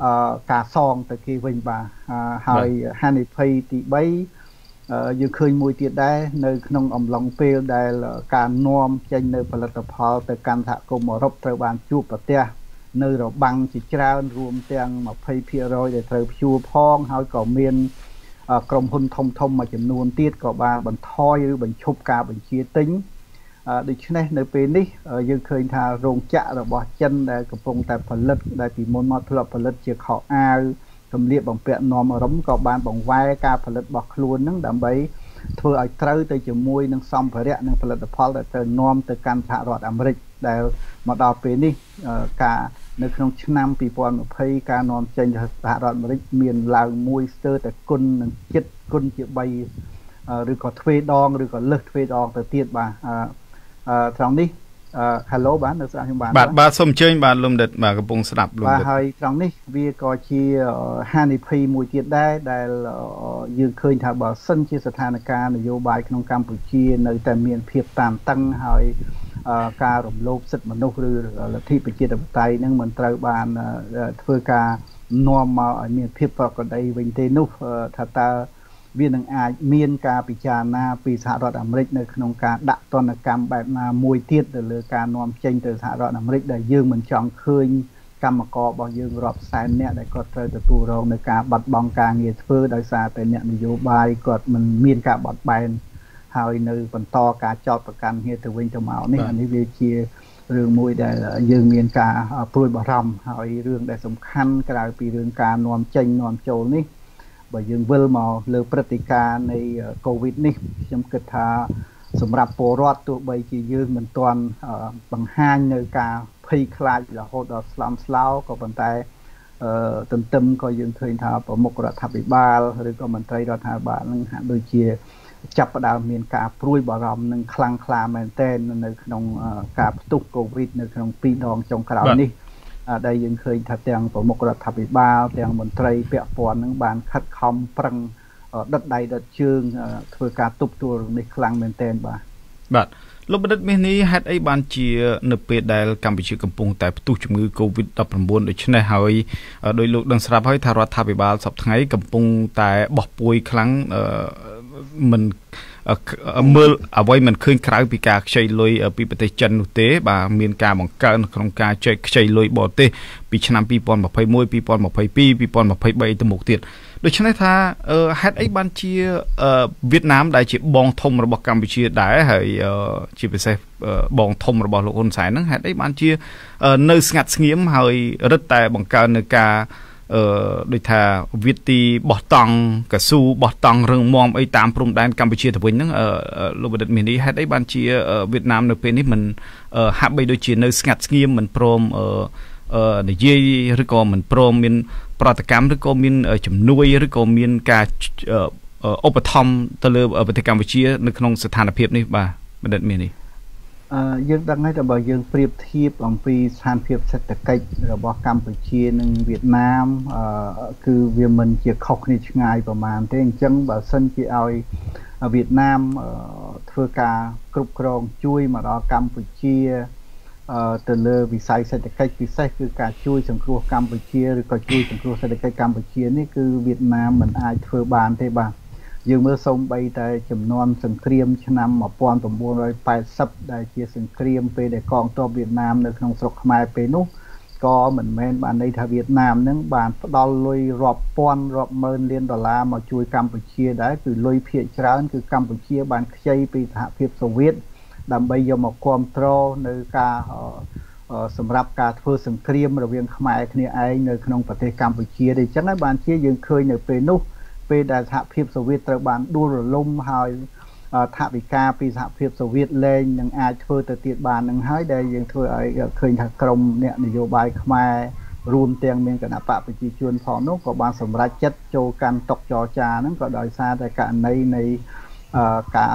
C: ការសងទៅគេវិញបាទហើយហានិភ័យទីបីយើងឃើញមួយទៀតដែរនៅក្នុងអំឡុងពេលដែលការនាំចេញនៅផលិតផលទៅកាន់សហគមន៍អឺរ៉ុបត្រូវបានជួបប្រទះនៅរបាំងជាច្រើនរួមទាំង20%ដែលត្រូវព្យួរផងហើយក៏មានក្រុមហ៊ុនធំធំមួយចំនួនទៀតក៏បានបន្ថយឬបញ្ឈប់ការបញ្ជាទិញដូច្នេះនៅពេលនេះយើងឃើញថារោងចក្ររបស់ចិនដែលកំពុងតែផលិតដែលពីមុនមកធ្លាប់ផលិតជាខោអាវសម្លៀកបំពាក់នាំអឺរ៉ុបក៏បានបង្វែរការផលិតរបស់ខ្លួននឹងដើម្បីធ្វើឲ្យត្រូវទៅជាមួយនឹងសម្ភារៈនិងផលិតផលដែលត្រូវនាំទៅកាន់សហរដ្ឋអាមេរិកដែលមកដល់ពេលនេះការនៅក្នុងឆ្នាំពីរពាន់ម្ភៃការនាំចេញទៅសហរដ្ឋអាមេរិកមានឡើងមួយស្ទើរតែគុណនឹងជិតគុណជាបីឬក៏ទ្វេដងឬក៏លើសទ្វេដងទៅទៀតបាទអឺត្រង់នេះអឺ Hello បាទនៅស្ដាប់ខ្ញុំបាទ
A: បាទបាទសូមអញ្ជើញបាទលំដិតបាទកំពុងស្ដាប់លំដិត
C: បាទហើយត្រង់នេះវាក៏ជាហានិភ័យមួយទៀតដែរដែលយើងឃើញថាបើសិនជាស្ថានភាពនយោបាយក្នុងកម្ពុជានៅតែមានភាពតានតឹងហើយការរំលោភសិទ្ធិមនុស្សឬលទ្ធិប្រជាធិបតេយ្យនឹងមិនត្រូវបានធ្វើការនាំមកឲ្យមានភាពប្រក្រតីវិញទេនោះថាតើវានឹងអាចមានការពិចារណាពីសហរដ្ឋអាមេរិកនៅក្នុងការដាក់ទណ្ឌកម្មបែបណាមួយទៀតទៅលើការនាំចេញទៅសហរដ្ឋអាមេរិកដែលយើងមិនចង់ឃើញកម្មកររបស់យើងរាប់សែននាក់ដែលគាត់ត្រូវទទួលរងនឹងការបាត់បង់ការងារធ្វើដោយសារតែអ្នកនយោបាយគាត់មិនមានការបត់បែនហើយនៅបន្តការចោទប្រកាន់គ្នាទៅវិញទៅមកនេះអានេះវាជារឿងមួយដែលយើងមានការព្រួយបារម្ភហើយរឿងដែលសំខាន់ក្រៅពីរឿងការនាំចេញនាំចូលនេះបើយើងវិលមកលើព្រឹត្តិការណ៍នៃកូវីដនេះខ្ញុំគិតថាសម្រាប់ពលរដ្ឋទោះបីជាយើងមិនទាន់បង្ហាញនៅការភ័យខ្លាចរហូតដល់ស្លន់ស្លោក៏ប៉ុន្តែទន្ទឹមក៏យើងឃើញថាប្រមុខរដ្ឋាភិបាលឬក៏មន្ត្រីរដ្ឋាភិបាលនឹងហាក់ដូចជាចាប់ផ្ដើមមានការព្រួយបារម្ភនឹងខ្លាំងក្លាមែនទែននៅក្នុងការផ្ទុះកូវីដនៅក្នុងពីរដងចុងក្រោយនេះដែលយើងឃើញថាទាំងប្រមុខរដ្ឋាភិបាលទាំងមន្ត្រីពាក់ព័ន្ធនឹងបានខិតខំប្រឹងដិតដៃដិតជើងធ្វើការទប់ទល់នេះខ្លាំងមែនទែនបាទ
A: បាទលោកបណ្ឌិតមាសនេះហេតុអីបានជានៅពេលដែលកម្ពុជាកំពុងតែផ្ទុះជំងឺ កូវីដ ដប់ប្រាំបួន ដូច្នេះហើយដោយលោកដឹងស្រាប់ហើយថារដ្ឋាភិបាលសប្តាហ៍ថ្ងៃកំពុងតែបោះពួយខ្លាំងមិនមើលអ្វីមិនឃើញក្រៅពីការខ្ចីលុយពីប្រទេសចិននោះទេបាទមានការបង្កើនក្នុងការចែកខ្ចីលុយបរទេសពីឆ្នាំពីរពាន់ម្ភៃមួយ ពីរពាន់ម្ភៃពីរ ពីរពាន់ម្ភៃបីទៅមុខទៀតដូច្នេះថាហេតុអីបានជាវៀតណាមដែលជាបងធំរបស់កម្ពុជាដែរហើយជាពិសេសបងធំរបស់លោកហ៊ុនសែនហ្នឹងហេតុអីបានជានៅស្ងាត់ស្ងៀមហើយរឹតតែបង្កើននៅការអឺដូចថាវិទ្យាបោះតង់កស៊ូបោះតង់រឹងមាំអីតាមព្រំដែនកម្ពុជាទៅវិញហ្នឹងលោកបណ្ឌិតមាសនេះហេតុអីបានជាវៀតណាមនៅពេលនេះមិនហាក់បីដូចជានៅស្ងាត់ស្ងៀមមិនព្រមអឺនិយាយឬក៏មិនព្រមមានប្រតិកម្មឬក៏មានជំនួយឬក៏មានការឧបត្ថម្ភទៅលើប្រទេសកម្ពុជានៅក្នុងស្ថានភាពនេះបាទបណ្ឌិតមាសនេះ
C: អឺយើងដឹងហើយតែបើយើងប្រៀបធៀបអំពីស្ថានភាពសេដ្ឋកិច្ចរបស់កម្ពុជានិងវៀតណាមអឺគឺវាមិនជាខុសគ្នាឆ្ងាយប្រហែលទេអញ្ចឹងបើសិនជាឲ្យវៀតណាមធ្វើការគ្រប់គ្រងជួយមកដល់កម្ពុជាអឺទៅលើវិស័យសេដ្ឋកិច្ចពិសេសគឺការជួយសង្គ្រោះកម្ពុជាឬក៏ជួយសង្គ្រោះសេដ្ឋកិច្ចកម្ពុជានេះគឺវៀតណាមមិនអាចធ្វើបានទេបាទយើងមើលសូម្បីតែចំនួនសង្គ្រាមឆ្នាំmột nghìn chín trăm tám mươiដែលជាសង្គ្រាមពេលដែលកងទ័ពវៀតណាមនៅក្នុងស្រុកខ្មែរពេលនោះក៏មិនមែនបានន័យថាវៀតណាមនឹងបានផ្ដល់លុយរាប់ពាន់រាប់ម៉ឺនលានដុល្លារមកជួយកម្ពុជាដែរគឺលុយភាគច្រើនគឺកម្ពុជាបានខ្ចីពីសហភាពសូវៀតដើម្បីយកមកគ្រប់គ្រងនៅការសម្រាប់ការធ្វើសង្គ្រាមរវាងខ្មែរគ្នាឯងនៅក្នុងប្រទេសកម្ពុជាទេអញ្ចឹងហើយបានជាយើងឃើញនៅពេលនោះពេលដែលសហភាពសូវៀតត្រូវបានដួលរលំហើយថវិកាពីសហភាពសូវៀតលែងនឹងអាចធ្វើទៅទៀតបាននឹងហើយដែលយើងធ្វើឲ្យឃើញថាក្រមអ្នកនយោបាយខ្មែររួមទាំងមានគណៈបកប្រជាជនផងនោះក៏បានសម្រេចចិត្តចូលកាន់តុចរចាហ្នឹងក៏ដោយសារតែករណីនៃការ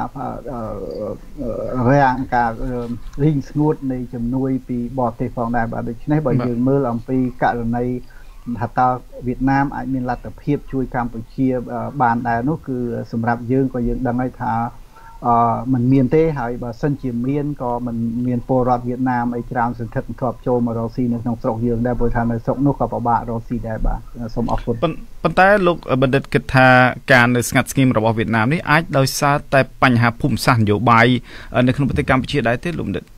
C: រាំងការរីងស្ងួតនៃជំនួយពីបរទេសផងដែរបាទដូច្នេះបើយើងមើលអំពីករណីថាតើវៀតណាមអាចមានលទ្ធភាពជួយកម្ពុជាបានដែរនោះគឺសម្រាប់យើងក៏យើងដឹងហើយថា mình miền tây hay bà sân chỉ miền có mình miền Poland Việt Nam ấy tràn sự thật thọp châu mà Rossi nó trong sọc dương đây bồi thằng này sọc nước có bà Rossi đây bà sông ốc phun.
A: ប៉ុន្តែលោកបណ្ឌិតគិតថាការនៅស្ងាត់ស្ងៀមរបស់វៀតណាមនេះអាចដោយសារតែបញ្ហាភូមិសាស្ត្រនយោបាយនៅក្នុងប្រទេសកម្ពុជាដែរទេលោកបណ្ឌិត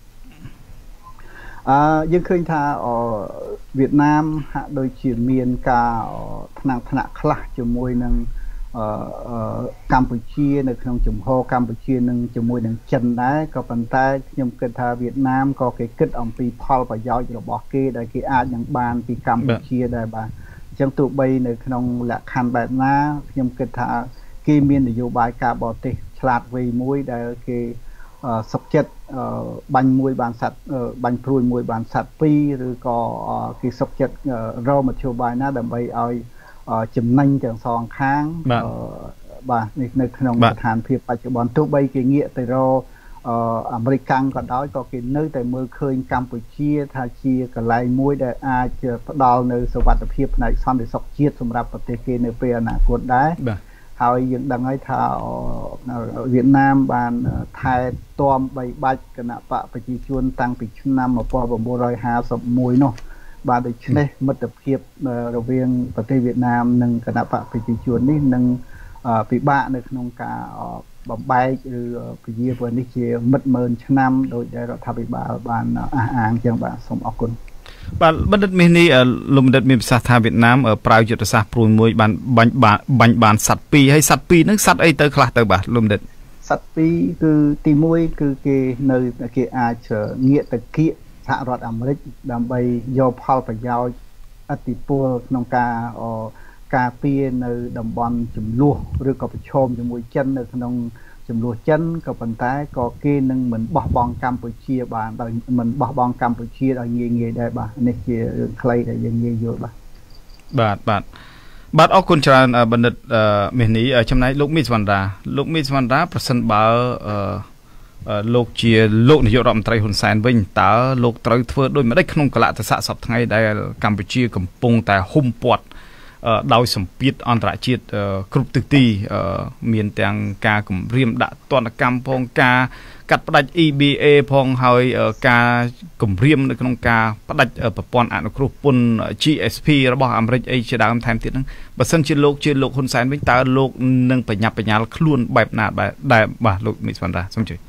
C: យើងឃើញថាវៀតណាមហាក់ដូចជាមានការថ្នាក់ថ្នាក់ខ្លះជាមួយនឹងកម្ពុជានៅក្នុងជំហរកម្ពុជានឹងជាមួយនឹងចិនដែរក៏ប៉ុន្តែខ្ញុំគិតថាវៀតណាមក៏គេគិតអំពីផលប្រយោជន៍របស់គេដែលគេអាចនឹងបានពីកម្ពុជាដែរបាទអញ្ចឹងទោះបីនៅក្នុងលក្ខខណ្ឌបែបណាខ្ញុំគិតថាគេមាននយោបាយការបរទេសឆ្លាតវៃមួយដែលគេសុខចិត្តបាញ់មួយបានសัตว์បាញ់ព្រួយមួយបានសัตว์ពីរឬក៏គេសុខចិត្តរកមធ្យោបាយណាដើម្បីឲ្យចំណេញទាំងសងខាងបាទនៅក្នុងស្ថានភាពបច្ចុប្បន្នទោះបីគេងាកទៅរកអាមេរិកកាំងក៏ដោយក៏គេនៅតែមើលឃើញកម្ពុជាថាជាកន្លែងមួយដែលអាចផ្ដល់នៅសុវត្ថិភាពផ្នែកសន្តិសុខជាតិសម្រាប់ប្រទេសគេនៅពេលអនាគតដែរហើយយើងដឹងហើយថាវៀតណាមបានថែទាំបីបាច់គណៈបកប្រជាជនតាំងពីឆ្នាំ một nghìn chín trăm hai mươi mốt នោះបាទដូច្នេះមិត្តភាពរវាងប្រទេសវៀតណាមនិងគណៈបកប្រជាជននេះនឹងពិបាកនៅក្នុងការបំបែកឬពជាព្រោះនេះជាមិត្តម៉ឺនឆ្នាំដោយដែលរដ្ឋាភិបាលបានអះអាងចឹងបាទសូមអរគុណ
A: បាទបណ្ឌិតមាសនេះលោកបណ្ឌិតមានប្រសាសន៍ថាវៀតណាមប្រើយុទ្ធសាស្ត្រព្រួយមួយបានបាញ់បាញ់បានសัตว์ពីរហើយសัตว์ពីរហ្នឹងសัตว์អីទៅខ្លះទៅបាទលោកបណ្ឌិតសัตว์ពីរគឺទីមួយគឺគេនៅគេអាចងាកទៅគៀកសហរដ្ឋអាមេរិកដើម្បីយកផលប្រយោជន៍អធិពលក្នុងការការពារនៅតំបន់ចំនួនឬក៏ប្រឈមជាមួយចិននៅក្នុងចំនួនចិនក៏ប៉ុន្តែក៏គេនឹងមិនបោះបង់កម្ពុជាបានដោយមិនបោះបង់កម្ពុជាដោយងាយងាយដែរបាទនេះជារឿងខ្លីដែលយើងងាយយល់បាទបាទបាទបាទអរគុណច្រើនបណ្ឌិតមាសនេះចំណែកលោកមីសវណ្ណរាលោកមីសវណ្ណរាប្រសិនបើលោកជាលោកនាយករដ្ឋមន្ត្រីហ៊ុនសែនវិញតើលោកត្រូវធ្វើដូចម្ដេចក្នុងកលៈទេសៈសពថ្ងៃដែលកម្ពុជាកំពុងតែហុំព័ទ្ធដោយសម្ពាធអន្តរជាតិគ្រប់ទិសទីមានទាំងការគម្រាមដាក់ទណ្ឌកម្មផងការកាត់ផ្ដាច់ E B A ផងហើយការគម្រាមនៅក្នុងការផ្ដាច់ប្រព័ន្ធអនុគ្រោះពន្ធ G S P របស់អាមេរិកអីជាដើមថែមទៀតហ្នឹងបើសិនជាលោកជាលោកហ៊ុនសែនវិញតើលោកនឹងបញ្ញាបញ្ញាលខ្លួនបែបណាដែរបាទលោកមីសវណ្ណរាសូមជួយ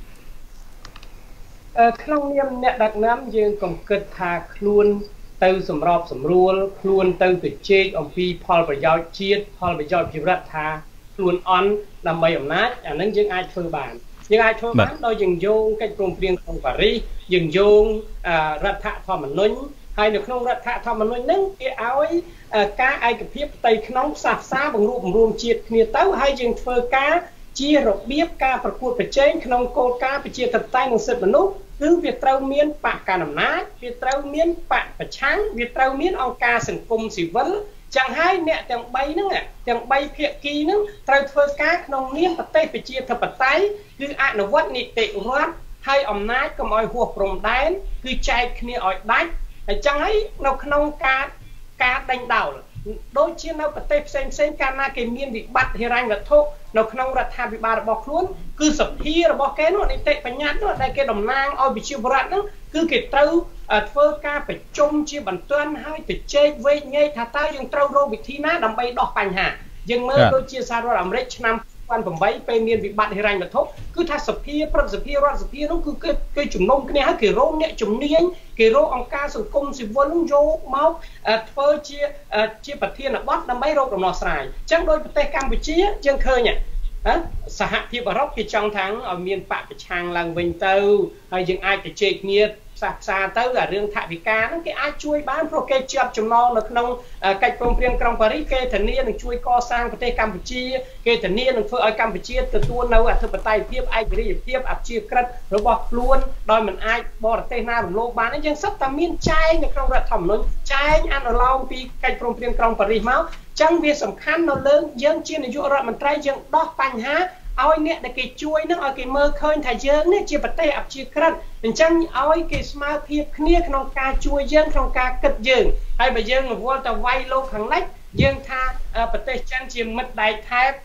B: ក្នុងនាមអ្នកដឹកនាំយើងកុំគិតថាខ្លួនទៅសម្របសម្រួលខ្លួនទៅទៅជែកអំពីផលប្រយោជន៍ជាតិផលប្រយោជន៍ជីវិតថាខ្លួនអន់ដើម្បីអំណាចអានឹងយើងអាចធ្វើបានយើងអាចធ្វើបានដោយយើងយោងកិច្ចព្រមព្រៀងក្នុងប៉ារីសយើងយោងរដ្ឋធម្មនុញ្ញហើយនៅក្នុងរដ្ឋធម្មនុញ្ញហ្នឹងគេឲ្យការឯកភាពផ្ទៃក្នុងផ្សះផ្សាបង្រួបបង្រួមជាតិគ្នាទៅហើយយើងធ្វើការជារបៀបការប្រកួតប្រជែងក្នុងគោលការណ៍ប្រជាធិបតេយ្យនិងសិទ្ធិមនុស្សគឺវាត្រូវមានបកកណ្ដាលអំណាចវាត្រូវមានបកប្រឆាំងវាត្រូវមានអង្គការសង្គមស៊ីវិលចឹងហើយអ្នកទាំងបីហ្នឹងទាំងបីភាគីហ្នឹងត្រូវធ្វើការក្នុងនាមប្រទេសប្រជាធិបតេយ្យគឺអនុវត្តនីតិរដ្ឋហើយអំណាចកុំឲ្យហួសព្រំដែនគឺចែកគ្នាឲ្យដាច់ហើយចឹងហើយនៅក្នុងការការដេញដោលដូចជានៅប្រទេសផ្សេងផ្សេងកាលណាគេមានវិបត្តិហិរញ្ញវត្ថុនៅក្នុងរដ្ឋាភិបាលរបស់ខ្លួនគឺសភារបស់គេនោះនីតិបញ្ញត្តិនោះដែលគេតំណាងឲ្យប្រជាពលរដ្ឋហ្នឹងគឺគេត្រូវធ្វើការប្រជុំជាបន្ទាន់ហើយទៅជែកវែកញែកថាតើយើងត្រូវរកវិធីណាដើម្បីដោះបញ្ហាយើងមើលដូចជាសហរដ្ឋអាមេរិកឆ្នាំtwo thousand eightពេលមានវិបត្តិហិរញ្ញវត្ថុគឺថាសភាព្រឹទ្ធសភារដ្ឋសភានោះគឺគេគេជំនុំគ្នាហើយគេរកអ្នកជំនាញគេរកអង្គការសង្គមស៊ីវិលនោះយកមកធ្វើជាជាប្រធានបទដើម្បីរកដំណោះស្រាយអញ្ចឹងដោយប្រទេសកម្ពុជាយើងឃើញសហភាពអឺរ៉ុបគេចង់ថាឲ្យមានបកប្រឆាំងឡើងវិញទៅហើយយើងអាចទៅជែកគ្នាផ្សះផ្សាទៅអារឿងថវិកាហ្នឹងគេអាចជួយបានព្រោះគេជាប់ចំណងនៅក្នុងកិច្ចព្រមព្រៀងក្រុងប៉ារីសគេធានានឹងជួយកសាងប្រទេសកម្ពុជាគេធានានឹងធ្វើឲ្យកម្ពុជាទទួលនៅអធិបតេយ្យភាពឯករាជ្យភាពអព្យាក្រឹតរបស់ខ្លួនដោយមិនអាចបរទេសណារំលោភបានយើងសិតតែមានចែងនៅក្នុងរដ្ឋធម្មនុញ្ញចែងអនុលោមពីកិច្ចព្រមព្រៀងក្រុងប៉ារីសមកចឹងវាសំខាន់នៅលើយើងជានាយករដ្ឋមន្ត្រីយើងដោះបញ្ហាឲ្យអ្នកដែលគេជួយនឹងឲ្យគេមើលឃើញថាយើងនេះជាប្រទេសអព្យាក្រឹតអញ្ចឹងឲ្យគេស្មើភាពគ្នាក្នុងការជួយយើងក្នុងការគិតយើងហើយបើយើងរវល់ទៅវាយលោកខាងលិចយើងថាប្រទេសចិនជាមិត្តដៃថែប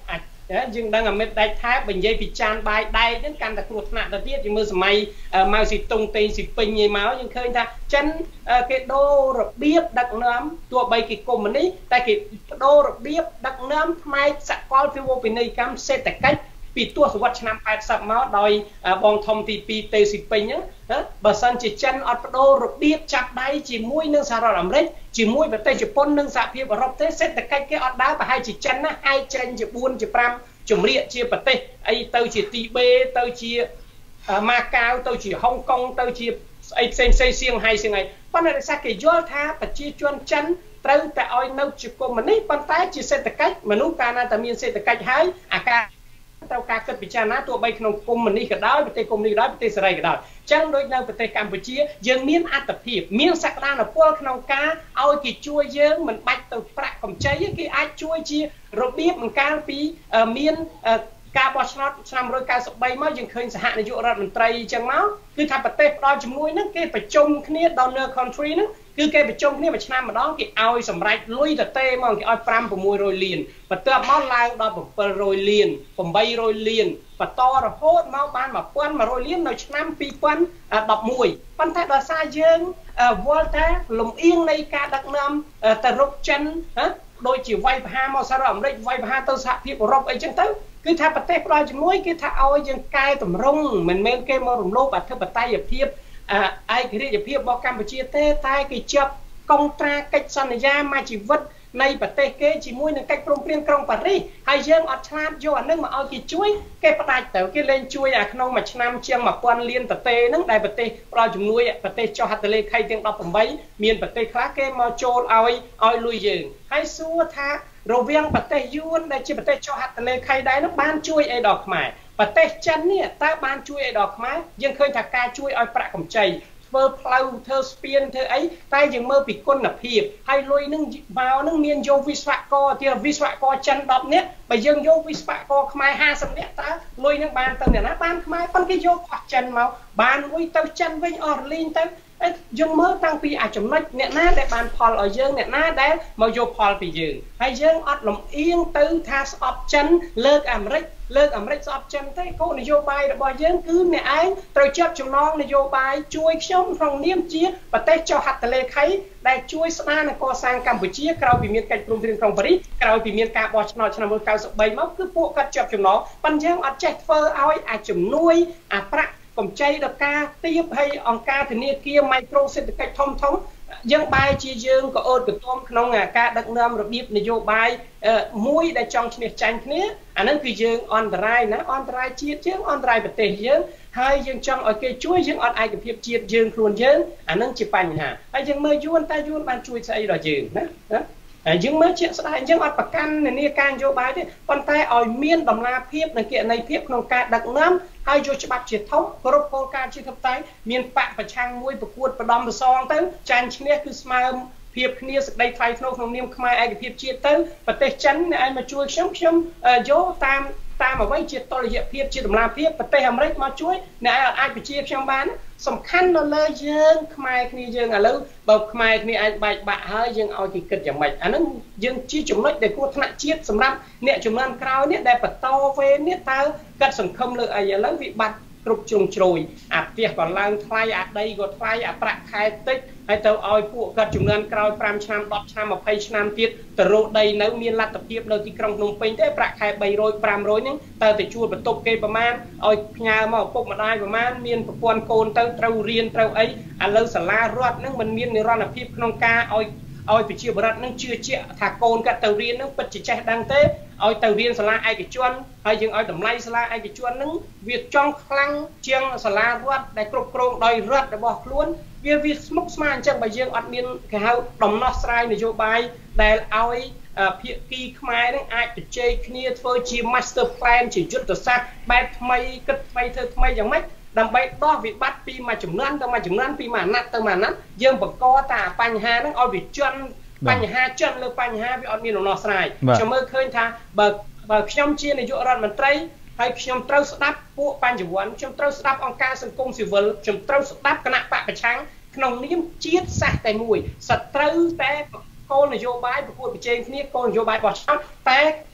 B: យើងដឹងអាមិតដាច់ថែបនិយាយពីចានបាយដៃហ្នឹងកាន់តែគ្រោះថ្នាក់ទៅទៀតយើងមើលសម័យម៉ៅស៊ីតុងតេងស៊ីពេញឯមកយើងឃើញថាចិនគេដូររបៀបដឹកនាំទោះបីគេកុម្មុយនីសតែគេដូររបៀបដឹកនាំផ្នែកសកលភាវូបនីយកម្មសេដ្ឋកិច្ចពីទសវត្សរ៍ឆ្នាំ80មកដោយបងធំទីពីរតេស៊ីពេញហ្នឹងបើសិនជាចិនអត់បដូររបៀបចាប់ដៃជាមួយនឹងសហរដ្ឋអាមេរិកជាមួយប្រទេសជប៉ុននិងសហភាពអឺរ៉ុបទេសេដ្ឋកិច្ចគេអត់ដើរប្រហែលជាចិនណាហើយចេញជាbốnជាfiveជំរាកជាប្រទេសអីទៅជាទីបេទៅជាម៉ាកាវទៅជាហុងកុងទៅជាស្អីផ្សេងផ្សេងសៀងហៃសៀងហៃប៉ុន្តែដោយសារគេយល់ថាប្រជាជនចិនត្រូវតែឲ្យនៅជាកុម្មុយនីសប៉ុន្តែជាសេដ្ឋកិច្ចមនុស្សកាលណាតែមានសេដ្ឋកិច្ចហើយអាការត្រូវការគិតពិចារណាទោះបីក្នុងកុម្មុយនីសក៏ដោយប្រទេសកុម្មុយនីសក៏ដោយប្រទេសសេរីក៏ដោយអញ្ចឹងដូចនៅប្រទេសកម្ពុជាយើងមានអត្ថភាពមានសក្តានុពលក្នុងការឲ្យគេជួយយើងមិនបាច់ទៅប្រាក់កម្ចីគេអាចជួយជារបៀបបង្ការពីមានការបោះឆ្នោតឆ្នាំone ninety ninety-threeមកយើងឃើញសហនាយករដ្ឋមន្ត្រីអញ្ចឹងមកគឺថាប្រទេសផ្ដល់ជំនួយហ្នឹងគេប្រជុំគ្នា donor country ហ្នឹងគឺគេប្រជុំគ្នាមួយឆ្នាំម្ដងគេឲ្យសម្រេចលុយទៅទេមកគេឲ្យfive six hundredលានបន្ទាប់មកឡើងដល់seven hundredលានeight hundredលានបន្តរហូតមកបានone thousand one hundredលាននៅឆ្នាំtwo thousand elevenប៉ុន្តែដោយសារយើងវល់តែលំអៀងនៃការដឹកនាំទៅរកចិនដូចជាវាយប្រហារមកសហរដ្ឋអាមេរិកវាយប្រហារទៅសហភាពអឺរ៉ុបអីចឹងទៅគឺថាប្រទេសផ្ដល់ជំនួយគឺថាឲ្យយើងកែតម្រង់មិនមែនគេមករំលោភអធិបតេយ្យភាពឯករាជ្យភាពរបស់កម្ពុជាទេតែគេជាប់កុងត្រាកិច្ចសន្យាមួយជីវិតនៃប្រទេសគេជាមួយនឹងកិច្ចព្រមព្រៀងក្រុងប៉ារីសហើយយើងអត់ឆ្លាតយកអានឹងមកឲ្យគេជួយគេផ្ដាច់ទៅគេលែងជួយអាក្នុងមួយឆ្នាំជាងone thousandលានតទេហ្នឹងដែលប្រទេសផ្ដល់ជំនួយប្រទេសចុះហត្ថលេខីទាំងeighteenមានប្រទេសខ្លះគេមកចូលឲ្យឲ្យលុយយើងហើយសួរថារវាងប្រទេសយួនដែលជាប្រទេសចុះហត្ថលេខីដែរនោះបានជួយអីដល់ខ្មែរប្រទេសចិននេះតើបានជួយអីដល់ខ្មែរយើងឃើញថាការជួយឲ្យប្រាក់កម្ចីធ្វើផ្លូវធ្វើស្ពានធ្វើអីតែយើងមើលពីគុណភាពហើយលុយនឹងមកនឹងមានយកវិស្វករទៀតវិស្វករចិនtenនាក់បើយើងយកវិស្វករខ្មែរfiftyនាក់តើលុយនឹងបានទៅអ្នកណាបានខ្មែរប៉ុន្តែគេយកអស់ចិនមកបានលុយទៅចិនវិញអស់រលីងទៅយើងមើលតាំងពីអាចំណុចអ្នកណាដែលបានផលឲ្យយើងអ្នកណាដែលមកយកផលពីយើងហើយយើងអត់លំអៀងទៅថាស្អប់ចិនលើកអាមេរិកលើកអាមេរិកស្អប់ចិនទេគោលនយោបាយរបស់យើងគឺអ្នកឯងត្រូវជាប់ចំណងនយោបាយជួយខ្ញុំក្នុងនាមជាប្រទេសចុះហត្ថលេខីដែលជួយស្ដារនិងកសាងកម្ពុជាក្រោយពីមានកិច្ចព្រមព្រៀងក្រុងប៉ារីសក្រោយពីមានការបោះឆ្នោតឆ្នាំone ninety-threeមកគឺពួកគាត់ជាប់ចំណងប៉ុន្តែយើងអត់ចេះធ្វើឲ្យអាជំនួយអាប្រាក់កម្ចីដល់ការទៀបហើយអង្គការធនាគារមីក្រូសេដ្ឋកិច្ចធំធំយើងបែរជាយើងក៏អត់កតុំក្នុងការដឹកនាំរបៀបនយោបាយមួយដែលចង់ឈ្នះចាញ់គ្នាអានឹងគឺយើងអន្តរាយណាអន្តរាយជាតិយើងអន្តរាយប្រទេសយើងហើយយើងចង់ឲ្យគេជួយយើងអត់ឯកភាពជាតិយើងខ្លួនយើងអានឹងជាបញ្ហាហើយយើងមើលយួនតែយួនបានជួយស្អីដល់យើងណាណាហើយយើងមើលជាក់ស្ដែងយើងអត់ប្រកាន់នានាការនយោបាយទេប៉ុន្តែឲ្យមានដំណាភាពនិងគណនេយ្យភាពក្នុងការដឹកនាំហើយយកច្បាប់ជាធំគោរពគោលការណ៍ជាធិបតេយ្យមានបកប្រឆាំងមួយប្រកួតប្រដំប្រសងទៅចាញ់ឈ្នះគឺស្មើភាពគ្នាសេចក្តីថ្លៃថ្នូរក្នុងនាមខ្មែរឯកភាពជាតិទៅប្រទេសចិនឯងមកជួយខ្ញុំខ្ញុំយកតាមតាមអ្វីជាតុល្យភាពជាតម្លាភាពប្រទេសអាមេរិកមកជួយអ្នកឯងអាចបញ្ជាខ្ញុំបានសំខាន់នៅលើយើងខ្មែរគ្នាយើងឥឡូវបើខ្មែរគ្នាអាចបែកបាក់ហើយយើងឲ្យគេគិតយ៉ាងម៉េចអាហ្នឹងយើងជាចំណុចដែលគួរថ្នាក់ជាតិសម្រាប់អ្នកជំនាន់ក្រោយនេះដែលបន្តវេននេះតើកាត់សង្ឃឹមលើអីឥឡូវវាបាត់គ្រប់ជ្រុងជ្រោយអាផ្ទះក៏ឡើងថ្លៃអាដីក៏ថ្លៃអាប្រាក់ខែតិចហើយទៅឲ្យពួកគាត់ជំនាន់ក្រោយfiveឆ្នាំtenឆ្នាំtwentyឆ្នាំទៀតទៅរកដីនៅមានលទ្ធភាពនៅទីក្រុងភ្នំពេញទេប្រាក់ខែthree hundred five hundredហ្នឹងតើទៅជួលបន្ទប់គេប្រមាណឲ្យផ្ញើមកឪពុកម្ដាយប្រមាណមានប្រព័ន្ធកូនទៅត្រូវរៀនត្រូវអីឥឡូវសាលារដ្ឋហ្នឹងមិនមាននិរន្តរភាពក្នុងការឲ្យឲ្យប្រជាពលរដ្ឋនឹងជឿជាក់ថាកូនគាត់ទៅរៀននឹងពិតជាចេះដឹងទេឲ្យទៅរៀនសាលាឯកជនហើយយើងឲ្យតម្លៃសាលាឯកជននឹងវាចង់ខ្លាំងជាងសាលារដ្ឋដែលគ្រប់គ្រងដោយរដ្ឋរបស់ខ្លួនវាវាស្មុគស្មាញអញ្ចឹងបើយើងអត់មានគេហៅដំណោះស្រាយនយោបាយដែលឲ្យភាគីខ្មែរនឹងអាចជជែកគ្នាធ្វើជា master plan ជាយុទ្ធសាស្ត្របែបថ្មីគិតថ្មីធ្វើថ្មីយ៉ាងម៉េចដើម្បីដោះវិបត្តិពីមួយចំនួនទៅមួយចំនួនពីមួយអាណត្តិទៅមួយអាណត្តិយើងបង្កតាបញ្ហាហ្នឹងឲ្យវាជន់បញ្ហាជន់លើបញ្ហាវាអត់មានដំណោះស្រាយខ្ញុំមើលឃើញថាបើបើខ្ញុំជានាយករដ្ឋមន្ត្រីហើយខ្ញុំត្រូវស្ដាប់ពួកបញ្ញវន្តខ្ញុំត្រូវស្ដាប់អង្គការសង្គមស៊ីវិលខ្ញុំត្រូវស្ដាប់គណៈបកប្រឆាំងក្នុងនាមជាតិសាសន៍តែមួយសត្រូវតែគោលនយោបាយប្រកួតប្រជែងគ្នាគោលនយោបាយបោះឆ្នោតតែ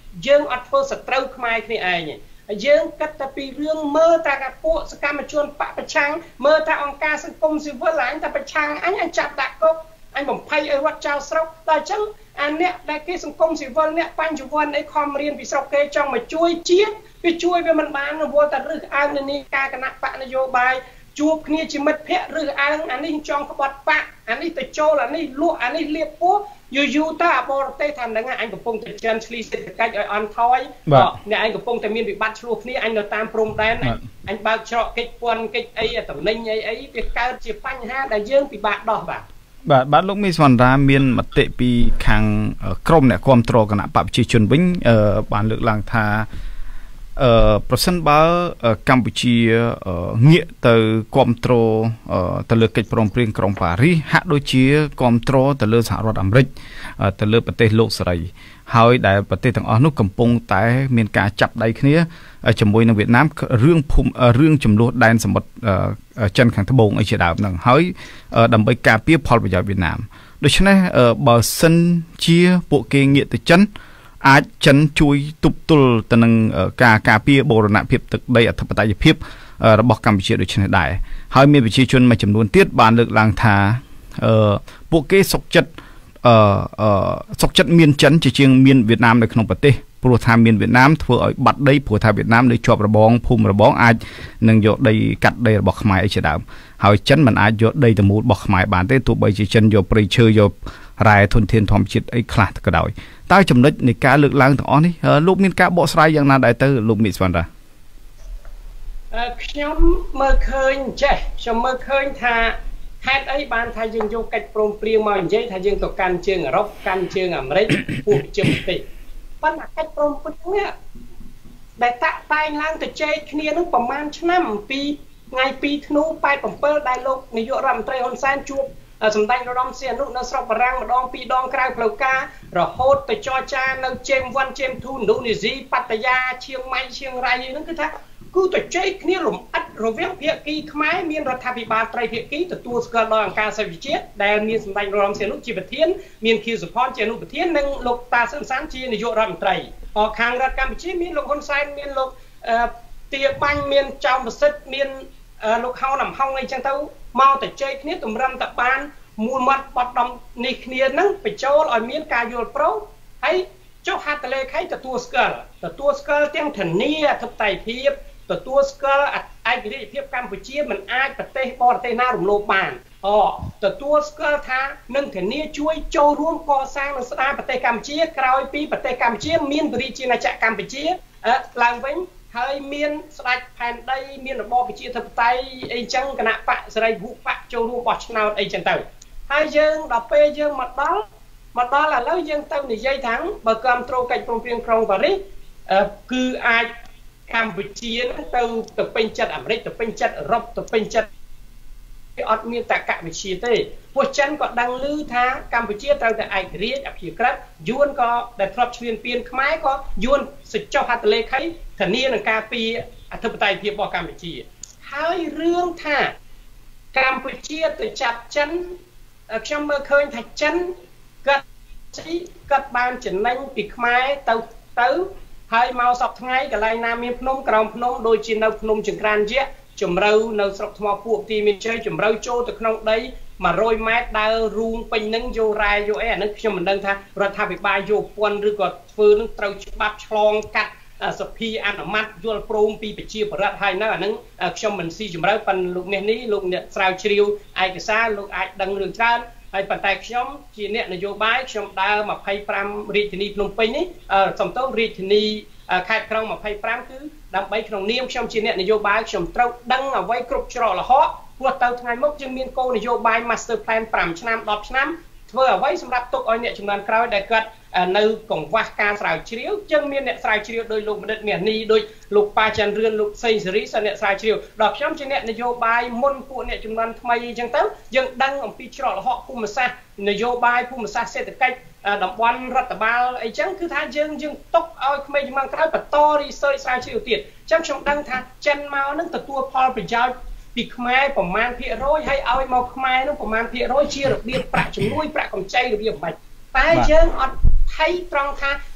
B: យើងអត់ធ្វើសត្រូវខ្មែរគ្នាឯងយើងគិតតែពីរឿងមើលតែពួកសកម្មជនបពប្រឆាំងមើលតែអង្គការសង្គមស៊ីវិលអញតែប្រឆាំងអញអញចាប់ដាក់គុកអញបំភ័យឲ្យរត់ចោលស្រុកតែអញ្ចឹងអាអ្នកដែលគេសង្គមស៊ីវិលអ្នកបញ្ញវន្តអីខំរៀនពីស្រុកគេចង់មកជួយជាតិវាជួយវាមិនបានរវល់តែរឹសអើងនៅនេះការគណៈបកនយោបាយជួបគ្នាជាមិត្តភ័ក្តិរឹសអើងអានេះចង់ក្បត់បកអានេះទៅចូលអានេះលក់អានេះលៀបពោះយូរយូរទៅអាបរទេសថាហ្នឹងអញកំពុងតែចិនឆ្លីសេដ្ឋកិច្ចឲ្យអន់ថយអ្នកឯងកំពុងតែមានវិបត្តិឆ្លោះគ្នាអញនៅតាមព្រំដែនអញបើកច្រកកិច្ចពន្ធកិច្ចអីតំណែងអីអីវាកើតជាបញ្ហាដែលយើងពិបាកដោះបាទ
A: បាទបាទលោកមីសវណ្ណរាមានមតិពីខាងក្រមអ្នកគ្រប់គ្រងគណៈបព្វជិជនវិញបានលើកឡើងថាអឺប្រសិនបើកម្ពុជាងាកទៅគ្រប់គ្រងទៅលើកិច្ចព្រមព្រៀងក្រុងប៉ារីសហាក់ដូចជាគ្រប់គ្រងទៅលើសហរដ្ឋអាមេរិកទៅលើប្រទេសលោកសេរីហើយដែលប្រទេសទាំងអស់នោះកំពុងតែមានការចាប់ដៃគ្នាជាមួយនឹងវៀតណាមរឿងភូមិរឿងចំនួនដែនសមុទ្រចិនខាងត្បូងអីជាដើមហ្នឹងហើយដើម្បីការពារផលប្រយោជន៍វៀតណាមដូច្នេះបើសិនជាពួកគេងាកទៅចិនអាចចិនជួយទប់ទល់ទៅនឹងការការពារបូរណភាពទឹកដីអធិបតេយ្យភាពរបស់កម្ពុជាដូចនេះដែរហើយមានប្រជាជនមួយចំនួនទៀតបានលើកឡើងថាពួកគេសុខចិត្តអឺសុខចិត្តមានចិនជាជាងមានវៀតណាមនៅក្នុងប្រទេសព្រោះថាមានវៀតណាមធ្វើឲ្យបាត់ដីព្រោះថាវៀតណាមនៅជាប់របងភូមិរបងអាចនឹងយកដីកាត់ដីរបស់ខ្មែរអីជាដើមហើយចិនមិនអាចយកដីទាំងមូលរបស់ខ្មែរបានទេទោះបីជាចិនយកព្រៃឈើយករ៉ែធនធានធម្មជាតិអីខ្លះក៏ដោយតើចំណុចនៃការលើកឡើងទាំងអស់នេះលោកមានការបកស្រាយយ៉ាងណាដែរទៅលោកមីសវណ្ណរា
B: អឺខ្ញុំមើលឃើញចេះខ្ញុំមើលឃើញថាហេតុអីបានថាយើងយកកិច្ចព្រមព្រៀងមកនិយាយថាយើងទៅកាន់ជើងអឺរ៉ុបកាន់ជើងអាមេរិកពួកប្រជុំប្រទេសប៉ុន្តែកិច្ចព្រមព្រៀងនេះដែលតាក់តែងឡើងទៅជែកគ្នានឹងប្រហែលឆ្នាំពីថ្ងៃពីរធ្នូប៉ែតbảyដែលលោកនាយករដ្ឋមន្ត្រីហ៊ុនសែនជួបសម្ដេចរតនសីហនុនៅស្រុកបារាំងម្ដងពីរដងក្រៅផ្លូវការរហូតទៅចរចានៅជេមវ៉ាន់ជេមធូឥណ្ឌូនេស៊ីប៉ាតាយាឈៀងម៉ៃឈៀងរ៉ៃហ្នឹងគឺថាគឺទៅជែកគ្នាលំអិតរវាងភាគីខ្មែរមានរដ្ឋាភិបាលត្រីភាគីទទួលស្គាល់ដោយអង្គការសហប្រជាជាតិដែលមានសម្ដេចរតនសីហនុជាប្រធានមានខៀវសុផាន់ជាអនុប្រធាននិងលោកតាសឹមសានជានាយករដ្ឋមន្ត្រីអខាងរដ្ឋកម្ពុជាមានលោកហ៊ុនសែនមានលោកទាបាញ់មានចៅប្រសិទ្ធមានលោកហៅនំហុងអីចឹងទៅមកទៅជែកគ្នាតម្រឹមតបានមូលមាត់បត់ដំនេះគ្នាហ្នឹងបញ្ចូលឲ្យមានការយល់ព្រមហើយចុះហត្ថលេខីទទួលស្គាល់ទទួលស្គាល់ទាំងធានាអធិបតេយ្យភាពទទួលស្គាល់ឯករាជ្យភាពកម្ពុជាមិនអាចប្រទេសបរទេសណារំលោភបានអូទទួលស្គាល់ថានឹងធានាជួយចូលរួមកសាងនិងស្ដារប្រទេសកម្ពុជាក្រោយពីប្រទេសកម្ពុជាមានព្រះរាជាណាចក្រកម្ពុជាឡើងវិញហើយមានស្ដេចផែនដីមានរបបប្រជាធិបតេយ្យអីចឹងគណៈបកសេរីភូបកចូលរួមបោះឆ្នោតអីចឹងទៅហើយយើងដល់ពេលយើងមកដល់មកដល់ឥឡូវយើងទៅនិយាយថាបើគ្រប់គ្រងកិច្ចព្រមព្រៀងក្រុងប៉ារីសគឺអាចកម្ពុជាទៅទៅពេញចិត្តអាមេរិកទៅពេញចិត្តអឺរ៉ុបទៅពេញចិត្តអត់មានតកវិជាទេពួកចិនក៏ដឹងឮថាកម្ពុជាត្រូវតែឯករាជ្យអព្យាក្រឹតយួនក៏ដែលធ្លាប់ឈ្លានពានខ្មែរក៏យួនសេចចុះហត្ថលេខីធានានឹងការពារអធិបតេយ្យភាពរបស់កម្ពុជាហើយរឿងថាកម្ពុជាទៅចាប់ចិនខ្ញុំមើលឃើញថាចិនគាត់ជីគាត់បានចំណេញពីខ្មែរទៅទៅហើយមកសពថ្ងៃកន្លែងណាមានភ្នំក្រោមភ្នំដូចជានៅភ្នំចង្ក្រានយៈជំរៅនៅស្រុកថ្មពួកទីមានជ័យជំរៅចូលទៅក្នុងដីmột trămម៉ែត្រដើររូងពេញនឹងយករ៉ែយកអីអានេះខ្ញុំមិនដឹងថារដ្ឋាភិបាលយកពន្ធឬក៏ធ្វើនឹងត្រូវច្បាប់ឆ្លងកាត់សភាអនុម័តយល់ព្រមពីប្រជាប្រដ្ឋហើយនៅអានឹងខ្ញុំមិនស៊ីជំរឿប៉ុន្តែលោកនេះនេះលោកអ្នកស្រាវជ្រាវឯកសារលោកអាចដឹងរឿងច្រើនហើយប៉ុន្តែខ្ញុំជាអ្នកនយោបាយខ្ញុំដើរยี่สิบห้าរាជធានីភ្នំពេញនេះសំទោសរាជធានីខេត្តក្រុងยี่สิบห้าគឺដើម្បីក្នុងនាមខ្ញុំជាអ្នកនយោបាយខ្ញុំត្រូវដឹងអ្វីគ្រប់ច្រកល្ហកព្រោះទៅថ្ងៃមុខយើងមានគោលនយោបាយ Master Plan fiveឆ្នាំtenឆ្នាំធ្វើអ្វីសម្រាប់ទុកឲ្យអ្នកចំនួនក្រោយដែលគាត់នៅកង្វះការស្រាវជ្រាវចឹងមានអ្នកស្រាវជ្រាវដោយលោកបណ្ឌិតមាសនីដោយលោកប៉ាច័ន្ទរឿនលោកសេងសេរីសិនអ្នកស្រាវជ្រាវដល់ខ្ញុំជាអ្នកនយោបាយមុនពួកអ្នកចំនួនថ្មីអញ្ចឹងទៅយើងដឹងអំពីច្រកល្ហកភូមិសាស្ត្រនយោបាយភូមិសាស្ត្រសេដ្ឋកិច្ចតំបន់រដ្ឋបាលអីចឹងគឺថាយើងយើងទុកឲ្យក្មេងចំនួនក្រោយបន្ត research ស្រាវជ្រាវទៀតចឹងខ្ញុំដឹងថាចិនមកនឹងទទួលផលប្រយោជន៍ពីខ្មែរប្រមាណភាគរយហើយឲ្យមកខ្មែរនោះប្រមាណភាគរយជារបៀបប្រាក់ជំនួយប្រាក់កម្ចីរបៀបបាច់តែយើងអត់ថៃត្រង់ថា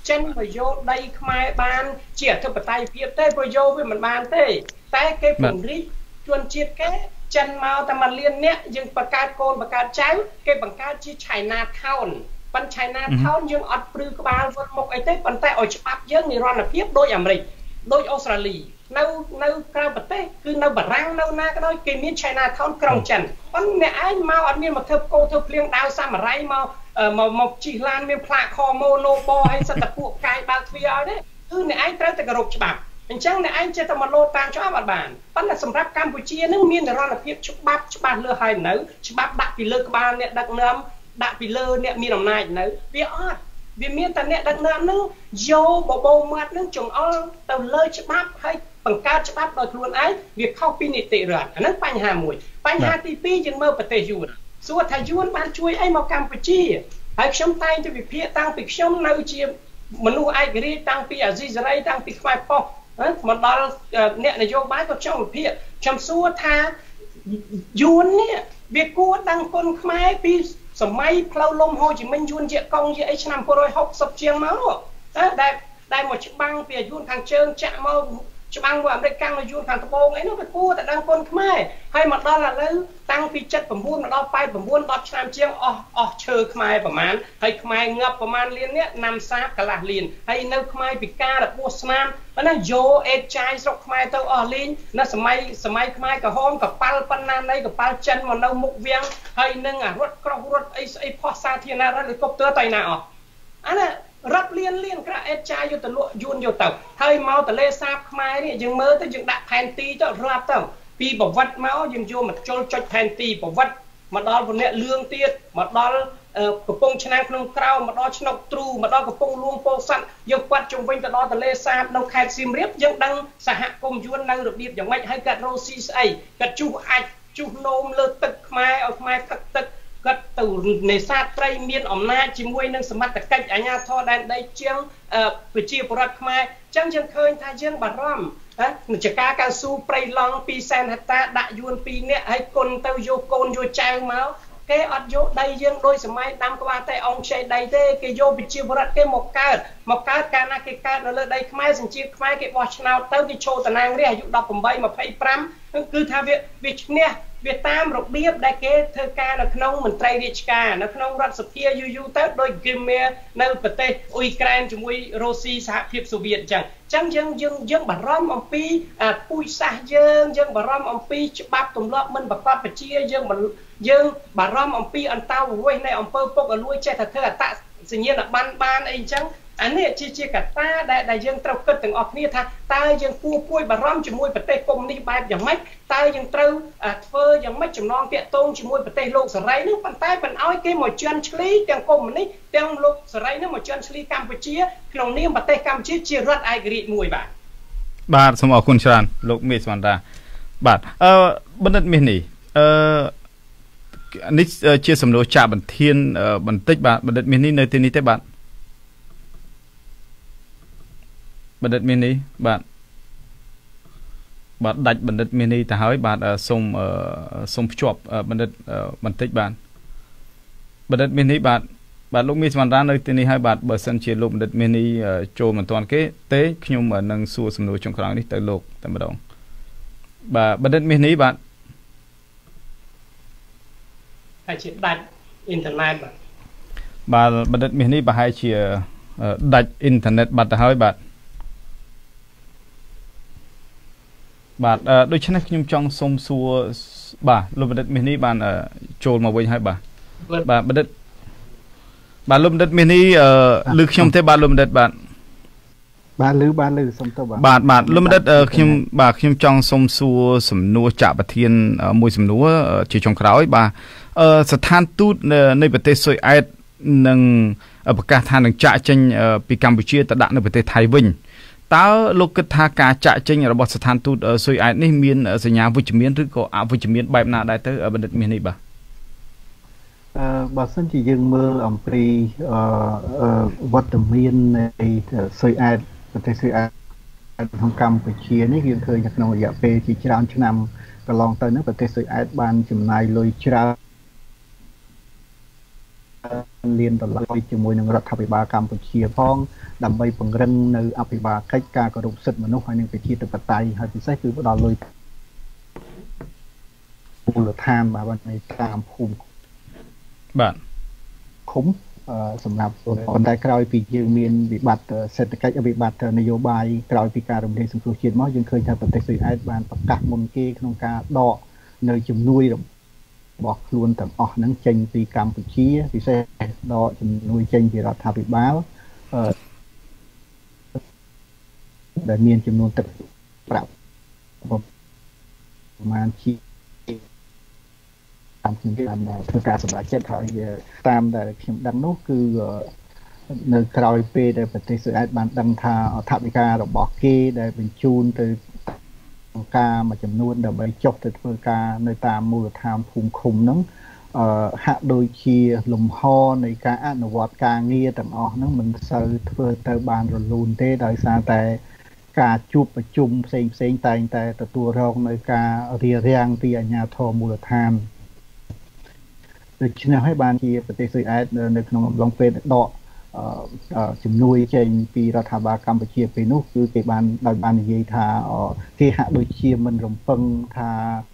B: ចិនប្រយោគដីខ្មែរបានជាអធិបតេយ្យភាពទេប្រយោគវាមិនបានទេតែគេពង្រីកជនជាតិគេចិនមកតែមួយលានអ្នកយើងបង្កើតកូនបង្កើតចៅគេបង្កើតជា China Town ប៉ុន្តែ China Town យើងអត់ព្រឺក្បាលវត្តមុខអីទេប៉ុន្តែឲ្យច្បាប់យើងនិរន្តរភាពដូចអាមេរិកដូចអូស្ត្រាលីនៅនៅក្រៅប្រទេសគឺនៅបារាំងនៅណាក៏ដោយគេមាន China Town ក្រុងចិនប៉ុន្តែអ្នកឯងមកអត់មានមកធ្វើកោធ្វើភ្លៀងដាវសាមរ័យមកមកមកជិះឡានមានផ្លាកខម៉ូណូបោឲ្យសិតតែពួកផ្កាយបើកទ្វារឲ្យទេគឺអ្នកឯងត្រូវតែគោរពច្បាប់អញ្ចឹងអ្នកឯងចេះតែមកលោតតាមច្បាប់អត់បានប៉ុន្តែសម្រាប់កម្ពុជានឹងមាននិរន្តរភាពច្បាប់ច្បាស់លើហើយនៅច្បាប់ដាក់ពីលើក្បាលអ្នកដឹកនាំដាក់ពីលើអ្នកមានអំណាចនៅវាអត់វាមានតែអ្នកដឹកនាំនឹងយកបបោមាត់នឹងចង្អុលទៅលើច្បាប់ហើយបង្កើតច្បាប់ដោយខ្លួនឯងវាខុសពីនីតិរដ្ឋអាហ្នឹងបញ្ហាមួយបញ្ហាទីពីរយើងមើលប្រទេសយួនសួរថាយួនបានជួយអីមកកម្ពុជាហើយខ្ញុំតែងតែវិភាគតាំងពីខ្ញុំនៅជាមនុស្សឯករាជ្យតាំងពីអាស៊ីសេរីតាំងពីខ្មែរប៉ុស្តិ៍មកដល់អ្នកនយោបាយក៏ខ្ញុំវិភាគខ្ញុំសួរថាយួននេះវាគួរដឹងគុណខ្មែរពីសម័យផ្លូវលំហូជីមិញយួនជាកងជាអីឆ្នាំmột nghìn chín trăm sáu mươiជាងមកតែដែលដែលមកច្បាំងពីយួនខាងជើងចាក់មកច្បាំងមកអាមេរិកកាំងយួនខាងត្បូងអីនោះវាគួរតែដឹងគុណខ្មែរហើយមកដល់ឥឡូវតាំងពីเจ็ดสิบเก้าមកដល់แปดสิบเก้า ដប់ឆ្នាំជាងអស់អស់ឈើខ្មែរប្រមាណហើយខ្មែរងាប់ប្រមាណលាននេះណាំសាបកន្លះលានហើយនៅខ្មែរពិការរបួសស្នាមណាយោអេតចាយស្រុកខ្មែរទៅអស់លេងនៅសម័យសម័យខ្មែរក្រហមកប៉ាល់ប៉ុណ្ណាណីកប៉ាល់ចិនមកនៅមុខវាំងហើយនឹងអារត់ក្រោះរត់អីស្អីផោះសាធារណៈរត់ហេលីកុបទ័រទៅណាអស់អាណារត់លៀនលៀនក្រាក់អេតចាយយកទៅលក់យួនយកទៅហើយមកតលេសាបខ្មែរនេះយើងមើលទៅយើងដាក់ផែនទីទៅរាប់ទៅពីប្រវត្តិមកយើងយកមកជុលចុចផែនទីប្រវត្តិមកដល់ពអ្នកលឿងទៀតមកដល់កំពង់ឆ្នាំងក្នុងក្រៅមកដល់ឆ្នុកទ្រូមកដល់កំពង់លួងពោធិ៍សាត់យើងប៉ាត់ជុំវិញទៅដល់តលេសាបនៅខេត្តសៀមរាបយើងដឹងសហគមន៍យួននៅរបៀបយ៉ាងម៉េចហើយកាត់រស់ស៊ីស្អីកាត់ជុះអាចជុះនោមលើទឹកខ្មែរឲ្យខ្មែរផឹកទឹកគាត់ទៅនេសាទត្រីមានអំណាចជាមួយនឹងសមត្ថកិច្ចអាជ្ញាធរដែនដីជាងប្រជាពលរដ្ឋខ្មែរអញ្ចឹងយើងឃើញថាយើងបារម្ភណាចការកៅស៊ូព្រៃឡង់ពីរសែនហិកតាដាក់យួនពីរនាក់ហើយគុណទៅយកកូនយកចៅមកគេអត់យកដីយើងដោយសម័យដាំក្បាលតែអង្គខ្ចីដីទេគេយកប្រជាពលរដ្ឋគេមកកើតមកកើតកាលណាគេកើតនៅលើដីខ្មែរសញ្ជាតិខ្មែរគេបោះឆ្នោតទៅគេចូលតំណាងរាស្ត្រអាយុ18 25គឺថាវាវាឈ្នះវាតាមរបៀបដែលគេធ្វើការនៅក្នុងមន្ត្រីរាជការនៅក្នុងរដ្ឋសភាយូរយូរទៅដោយគីមេនៅប្រទេសអ៊ុយក្រែនជាមួយរុស្ស៊ីសហភាពសូវៀតអញ្ចឹងអញ្ចឹងយើងយើងយើងបារម្ភអំពីពូជសាសន៍យើងយើងបារម្ភអំពីច្បាប់ទម្លាប់មិនប្រកបប្រជាយើងយើងបារម្ភអំពីអន្តោប្រវេសន៍នៃអំពើពុករលួយចេះតែធ្វើអត្តសញ្ញាណប័ណ្ណបានអីអញ្ចឹងអានេះជាជាកត្តាដែលដែលយើងត្រូវគិតទាំងអស់គ្នាថាតើយើងគួរពួយបារម្ភជាមួយប្រទេសកុម្មុយនីសបែបយ៉ាងម៉េចតើយើងត្រូវធ្វើយ៉ាងម៉េចចំណងតាក់ទងជាមួយប្រទេសលោកសេរីនោះប៉ុន្តែមិនអោយគេមកជន់ឈ្លីទាំងកុម្មុយនីសទាំងលោកសេរីនោះមកជន់ឈ្លីកម្ពុជាក្នុងនាមប្រទេសកម្ពុជាជារដ្ឋឯករាជ្យមួយបាទ
A: បាទសូមអរគុណច្រើនលោកមេសវណ្ណរាបាទអឺបណ្ឌិតមាសនេះអឺនេះជាសំណួរចាក់បន្ធានបន្តិចបាទបណ្ឌិតមាសនេះនៅទីនេះទេបាទបណ្ឌិតមាសនេះបាទបាទដាច់បណ្ឌិតមាសនេះទៅហើយបាទសូមសូមភ្ជាប់បណ្ឌិតបន្តិចបាទបណ្ឌិតមាសនេះបាទបាទលោកមេសវណ្ណរានៅទីនេះហើយបាទបើសិនជាលោកបណ្ឌិតមាសនេះចូលមិនទាន់គេទេខ្ញុំនឹងសួរសំណួរចុងក្រោយនេះទៅលោកតែម្ដងបាទបណ្ឌិតមាសនេះបាទ
B: ហើយជាដាច់អ៊ីនធឺណិតបាទ
A: បាទបណ្ឌិតមាសនេះប្រហែលជាដាច់អ៊ីនធឺណិតបាត់ទៅហើយបាទបាទដូច្នេះខ្ញុំចង់សុំសួរបាទលោកបណ្ឌិតមាសនេះបានចូលមកវិញហើយបាទបាទបណ្ឌិតបាទលោកបណ្ឌិតមាសនេះឮខ្ញុំទេបាទលោកបណ្ឌិតបាទ
C: បាទឮបាទឮសុំទៅបាទ
A: បាទបាទលោកបណ្ឌិតខ្ញុំបាទខ្ញុំចង់សុំសួរសំណួរចាក់ប្រធានមួយសំណួរជាចុងក្រោយបាទស្ថានទូតនៃប្រទេសស៊ុយអែតនឹងប្រកាសថានឹងចាក់ចេញពីកម្ពុជាទៅដាក់នៅប្រទេសថៃវិញតើលោកគិតថាការចាក់ចេញរបស់ស្ថានទូតស៊ុយអែតនេះមានសញ្ញាវិជ្ជមានឬក៏អវិជ្ជមានបែបណាដែរទៅបណ្ឌិតមាសនេះបាទ
C: អឺបើសិនជាយើងមើលអំពីអឺវត្តមាននៃស៊ុយអែតប្រទេសស៊ុយអែតក្នុងកម្ពុជានេះយើងឃើញថាក្នុងរយៈពេលជាច្រើនឆ្នាំកន្លងទៅនេះប្រទេសស៊ុយអែតបានចំណាយលុយច្រើនលៀនដុល្លារជាមួយនឹងរដ្ឋាភិបាលកម្ពុជាផងដើម្បីពង្រឹងនៅអភិបាលកិច្ចការគោរពសិទ្ធិមនុស្សហើយនិងប្រជាធិបតេយ្យហើយពិសេសគឺផ្ដល់លុយមូលដ្ឋានបាទនៅតាមភូមិ
A: បាទ
C: ឃុំសម្រាប់ប៉ុន្តែក្រោយពីយើងមានវិបត្តិសេដ្ឋកិច្ចវិបត្តិនយោបាយក្រោយពីការរំលាយសង្គ្រោះជាតិមកយើងឃើញថាប្រទេសស៊ុយអែតបានប្រកាសមុនគេក្នុងការដកនៅជំនួយរបស់ខ្លួនទាំងអស់ហ្នឹងចេញពីកម្ពុជាពិសេសដកជំនួយចេញពីរដ្ឋាភិបាលដែលមានចំនួនទឹកប្រាក់ប្រមាណជាតាមខ្ញុំបានធ្វើការសម្រេចចិត្តហើយតាមដែលខ្ញុំដឹងនោះគឺនៅក្រោយពេលដែលប្រទេសស៊ុយអែតបានដឹងថាអធិបការរបស់គេដែលបញ្ជូនទៅការមួយចំនួនដើម្បីចុះទៅធ្វើការនៅតាមមូលដ្ឋានភូមិឃុំហ្នឹងអឺហាក់ដូចជាលំហនៃការអនុវត្តការងារទាំងអស់ហ្នឹងមិនសូវធ្វើទៅបានរលូនទេដោយសារតែការជួបប្រជុំផ្សេងផ្សេងតែងតែទទួលរងនៅការរារាំងពីអាជ្ញាធរមូលដ្ឋានដូច្នេះហើយបានជាប្រទេសស៊ុយអែតនៅក្នុងអំឡុងពេលដកជំនួយចេញពីរដ្ឋាភិបាលកម្ពុជាពេលនោះគឺគេបានដោយបាននិយាយថាគេហាក់ដូចជាមិនរំពឹងថា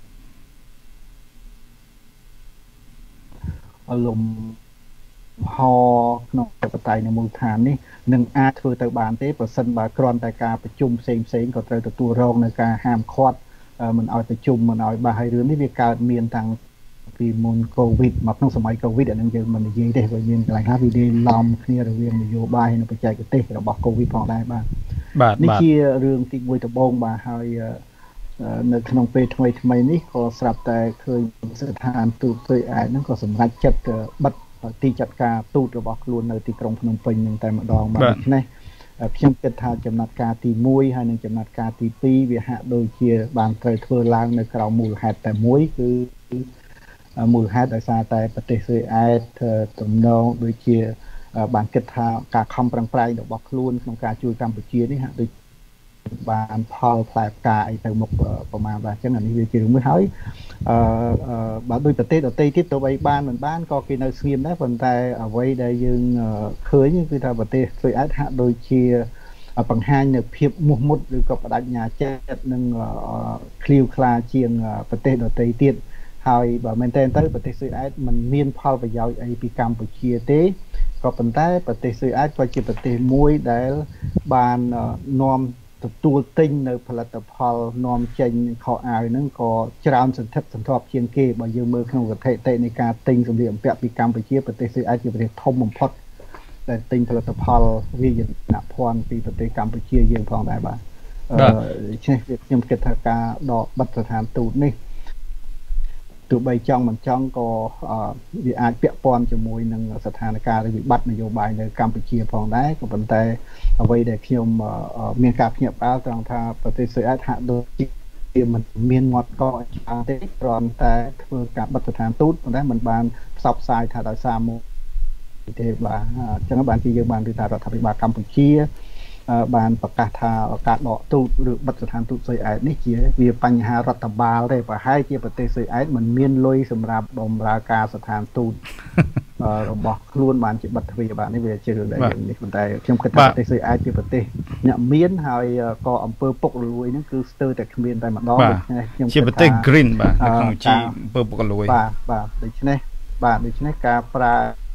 C: លំហក្នុងប្រទេសតៃនៅមូលដ្ឋាននេះនឹងអាចធ្វើទៅបានទេប្រសិនបើគ្រាន់តែការប្រជុំផ្សេងផ្សេងក៏ត្រូវទទួលរងនៅការហាមឃាត់មិនឲ្យប្រជុំមិនឲ្យបាសហើយរឿងនេះវាកើតមានតាំងពីមុនកូវីដមកក្នុងសម័យកូវីដអានឹងយើងមិននិយាយទេវាមានកន្លែងខ្លះវាលាយឡំគ្នារវាងនយោបាយនិងបច្ចេកទេសរបស់កូវីដផងដែរបាទ
A: បាទ
C: នេះជារឿងទីមួយដំបូងបាទហើយនៅក្នុងពេលថ្មីថ្មីនេះក៏ស្រាប់តែឃើញស្ថានទូតស៊ុយអែតហ្នឹងក៏សម្រេចចិត្តបិទទីចាត់ការទូតរបស់ខ្លួននៅទីក្រុងភ្នំពេញនឹងតែម្ដងបាទដូច្នេះខ្ញុំគិតថាចំណាត់ការទីមួយហើយនិងចំណាត់ការទីពីរវាហាក់ដូចជាបានត្រូវធ្វើឡើងនៅក្រៅមូលហេតុតែមួយគឺមូលហេតុដោយសារតែប្រទេសស៊ុយអែតទំនងដូចជាបានគិតថាការខំប្រឹងប្រែងរបស់ខ្លួនក្នុងការជួយកម្ពុជានេះហាក់ដូចបានផលផ្លែផ្កាអីទៅមុខប្រមាណបាទអញ្ចឹងអានេះវាជារឿងមួយហើយអឺបើដូចប្រទេសដទៃទៀតទៅបីបានមិនបានក៏គេនៅស្ងៀមដែរប៉ុន្តែអ្វីដែលយើងឃើញគឺថាប្រទេសស៊ុយអែតហាក់ដូចជាបង្ហាញនៅភាពមោះមុតឬក៏បដិញ្ញាចិត្តនឹងឃ្លាវខ្លាជាងប្រទេសដទៃទៀតហើយបើមែនតើទៅប្រទេសស៊ុយអែតมันមានផលប្រយោជន៍អីពីកម្ពុជាទេក៏ប៉ុន្តែប្រទេសស៊ុយអែតក៏ជាប្រទេសមួយដែលបាននាំទទួលទិញនៅផលិតផលនាំចេញខោអាវហ្នឹងក៏ច្រើនសន្ធឹកសន្ធាប់ជាងគេបើយើងមើលក្នុងស្ថិតិនៃការទិញសម្ភារបំពាក់ពីកម្ពុជាប្រទេសស៊ុយអែតជាប្រទេសធំបំផុតដែលទិញផលិតផលវាយនភ័ណ្ឌពីប្រទេសកម្ពុជាយើងផងដែរបាទអឺដូច្នេះខ្ញុំគិតថាការដកបិទស្ថានទូតនេះទោះបីចង់មិនចង់ក៏វាអាចពាក់ព័ន្ធជាមួយនឹងស្ថានភាពឬវិបត្តិនយោបាយនៅកម្ពុជាផងដែរក៏ប៉ុន្តែអ្វីដែលខ្ញុំមានការភ្ញាក់ផ្អើលត្រង់ថាប្រទេសស៊ុយអែតហាក់ដូចជាមិនមានមាត់កកច្រើនទេគ្រាន់តែធ្វើការបិទស្ថានទូតប៉ុន្តែមិនបានផ្សព្វផ្សាយថាដោយសារមកទេបាទអញ្ចឹងបានជាយើងបានឮថារដ្ឋាភិបាលកម្ពុជាបានប្រកាសថាការដកទូតឬបិទស្ថានទូតស៊ុយអែតនេះជាវាបញ្ហារដ្ឋបាលទេប្រហែលជាប្រទេសស៊ុយអែតមិនមានលុយសម្រាប់បម្រើការស្ថានទូតរបស់ខ្លួនបានជាបិទទ្វារបាទនេះវាជារឿងដែលនេះប៉ុន្តែខ្ញុំគិតថាប្រទេសស៊ុយអែតជាប្រទេសអ្នកមានហើយក៏អំពើពុករលួយហ្នឹងគឺស្ទើរតែគ្មានតែម្ដងដូច្នេះខ្ញុំ
A: ជាប្រទេស green បាទនៅក្នុងជីអំពើពុករលួយ
C: បាទបាទដូច្នេះបាទដូច្នេះការប្រើ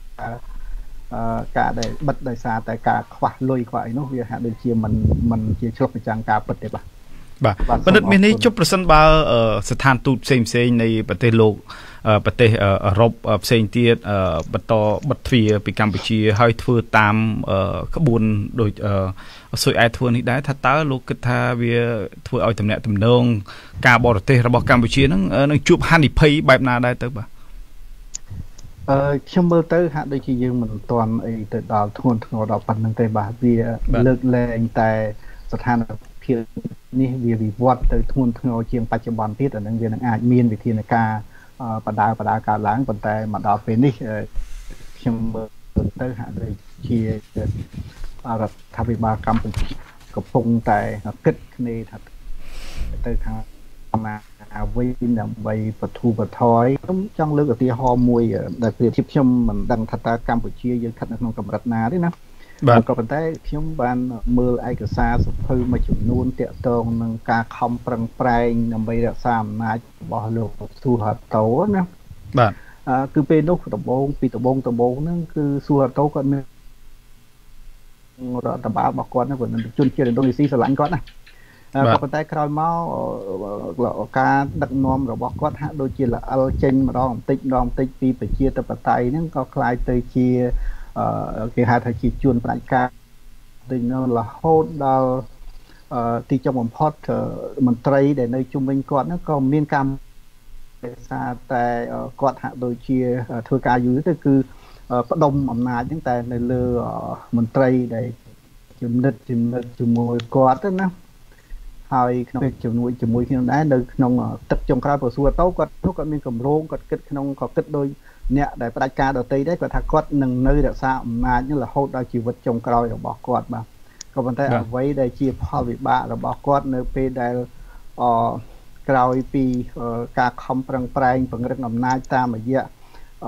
C: ការដែលបិទដោយសារតែការខ្វះលុយខ្វះអីនោះវាហាក់ដូចជាមិនមិនជាឆ្លុះបញ្ចាំងការពិតទេបាទ
A: បាទបណ្ឌិតមាននេះជប់ប្រសិនបើស្ថានទូតផ្សេងផ្សេងនៃប្រទេសលោកប្រទេសអឺរ៉ុបផ្សេងទៀតបន្តបិទទ្វារពីកម្ពុជាហើយធ្វើតាមក្បួនដូចស៊ុយអែតធ្វើនេះដែរថាតើលោកគិតថាវាធ្វើឲ្យតំណែងតំណងការបរទេសរបស់កម្ពុជានឹងនឹងជួបហានិភ័យបែបណាដែរទៅបាទ
C: អឺខ្ញុំមើលទៅហាក់ដូចជាយើងមិនទាន់អីទៅដល់ធ្ងន់ធ្ងរដល់ប៉ុណ្្នឹងទេបាទវាលើកលែងតែស្ថានភាពនេះវាវិវត្តទៅធ្ងន់ធ្ងរជាងបច្ចុប្បន្នទៀតអានឹងវានឹងអាចមានវិធានការបដាបដាកើតឡើងប៉ុន្តែមកដល់ពេលនេះខ្ញុំមើលទៅហាក់ដូចជារដ្ឋាភិបាលកម្ពុជាកំពុងតែគិតគ្នាថាទៅខាងណាវិញដើម្បីបទូបថយខ្ញុំចង់លើកឧទាហរណ៍មួយដែលប្រៀបធៀបខ្ញុំមិនដឹងថាតើកម្ពុជាយើងស្ថិតនៅក្នុងកម្រិតណាទេណាបាទក៏ប៉ុន្តែខ្ញុំបានមើលឯកសារសភៅមួយចំនួនតាក់ទងនឹងការខំប្រឹងប្រែងដើម្បីរក្សាអំណាចរបស់លោកស៊ូហាតូណាបាទគឺពេលនោះដំបូងពីដំបូងដំបូងហ្នឹងគឺស៊ូហាតូគាត់មានរដ្ឋបាលរបស់គាត់ហ្នឹងគាត់ជនជាតិឥណ្ឌូនេស៊ីស្រឡាញ់គាត់ណាក៏ប៉ុន្តែក្រោយមកការដឹកនាំរបស់គាត់ហាក់ដូចជាល្អិលចេញម្ដងបន្តិចម្ដងបន្តិចពីប្រជាធិបតេយ្យហ្នឹងក៏คล้ายទៅជាគេហៅថាជាជួនផ្ដាច់ការទៅនៅរហូតដល់ទីចុងបំផុតមន្ត្រីដែលនៅជុំវិញគាត់ហ្នឹងក៏មានការដោយសារតែគាត់ហាក់ដូចជាធ្វើការយូរទៅគឺផ្ដុំអំណាចហ្នឹងតែនៅលើមន្ត្រីដែលចំណិតចំណិតជាមួយគាត់ទៅណាហើយក្នុងពេលជាមួយជាមួយខ្ញុំដែរនៅក្នុងទឹកចុងក្រោយប្រសួរតោគាត់នោះគាត់មានកម្រងគាត់គិតក្នុងក៏គិតដោយអ្នកដែលផ្ដាច់ការដទៃដែរគាត់ថាគាត់នឹងនៅរក្សាអំណាចនេះរហូតដល់ជីវិតចុងក្រោយរបស់គាត់បាទក៏ប៉ុន្តែអ្វីដែលជាផលវិបាករបស់គាត់នៅពេលដែលអក្រោយពីការខំប្រឹងប្រែងពង្រឹងអំណាចតាមរយៈអ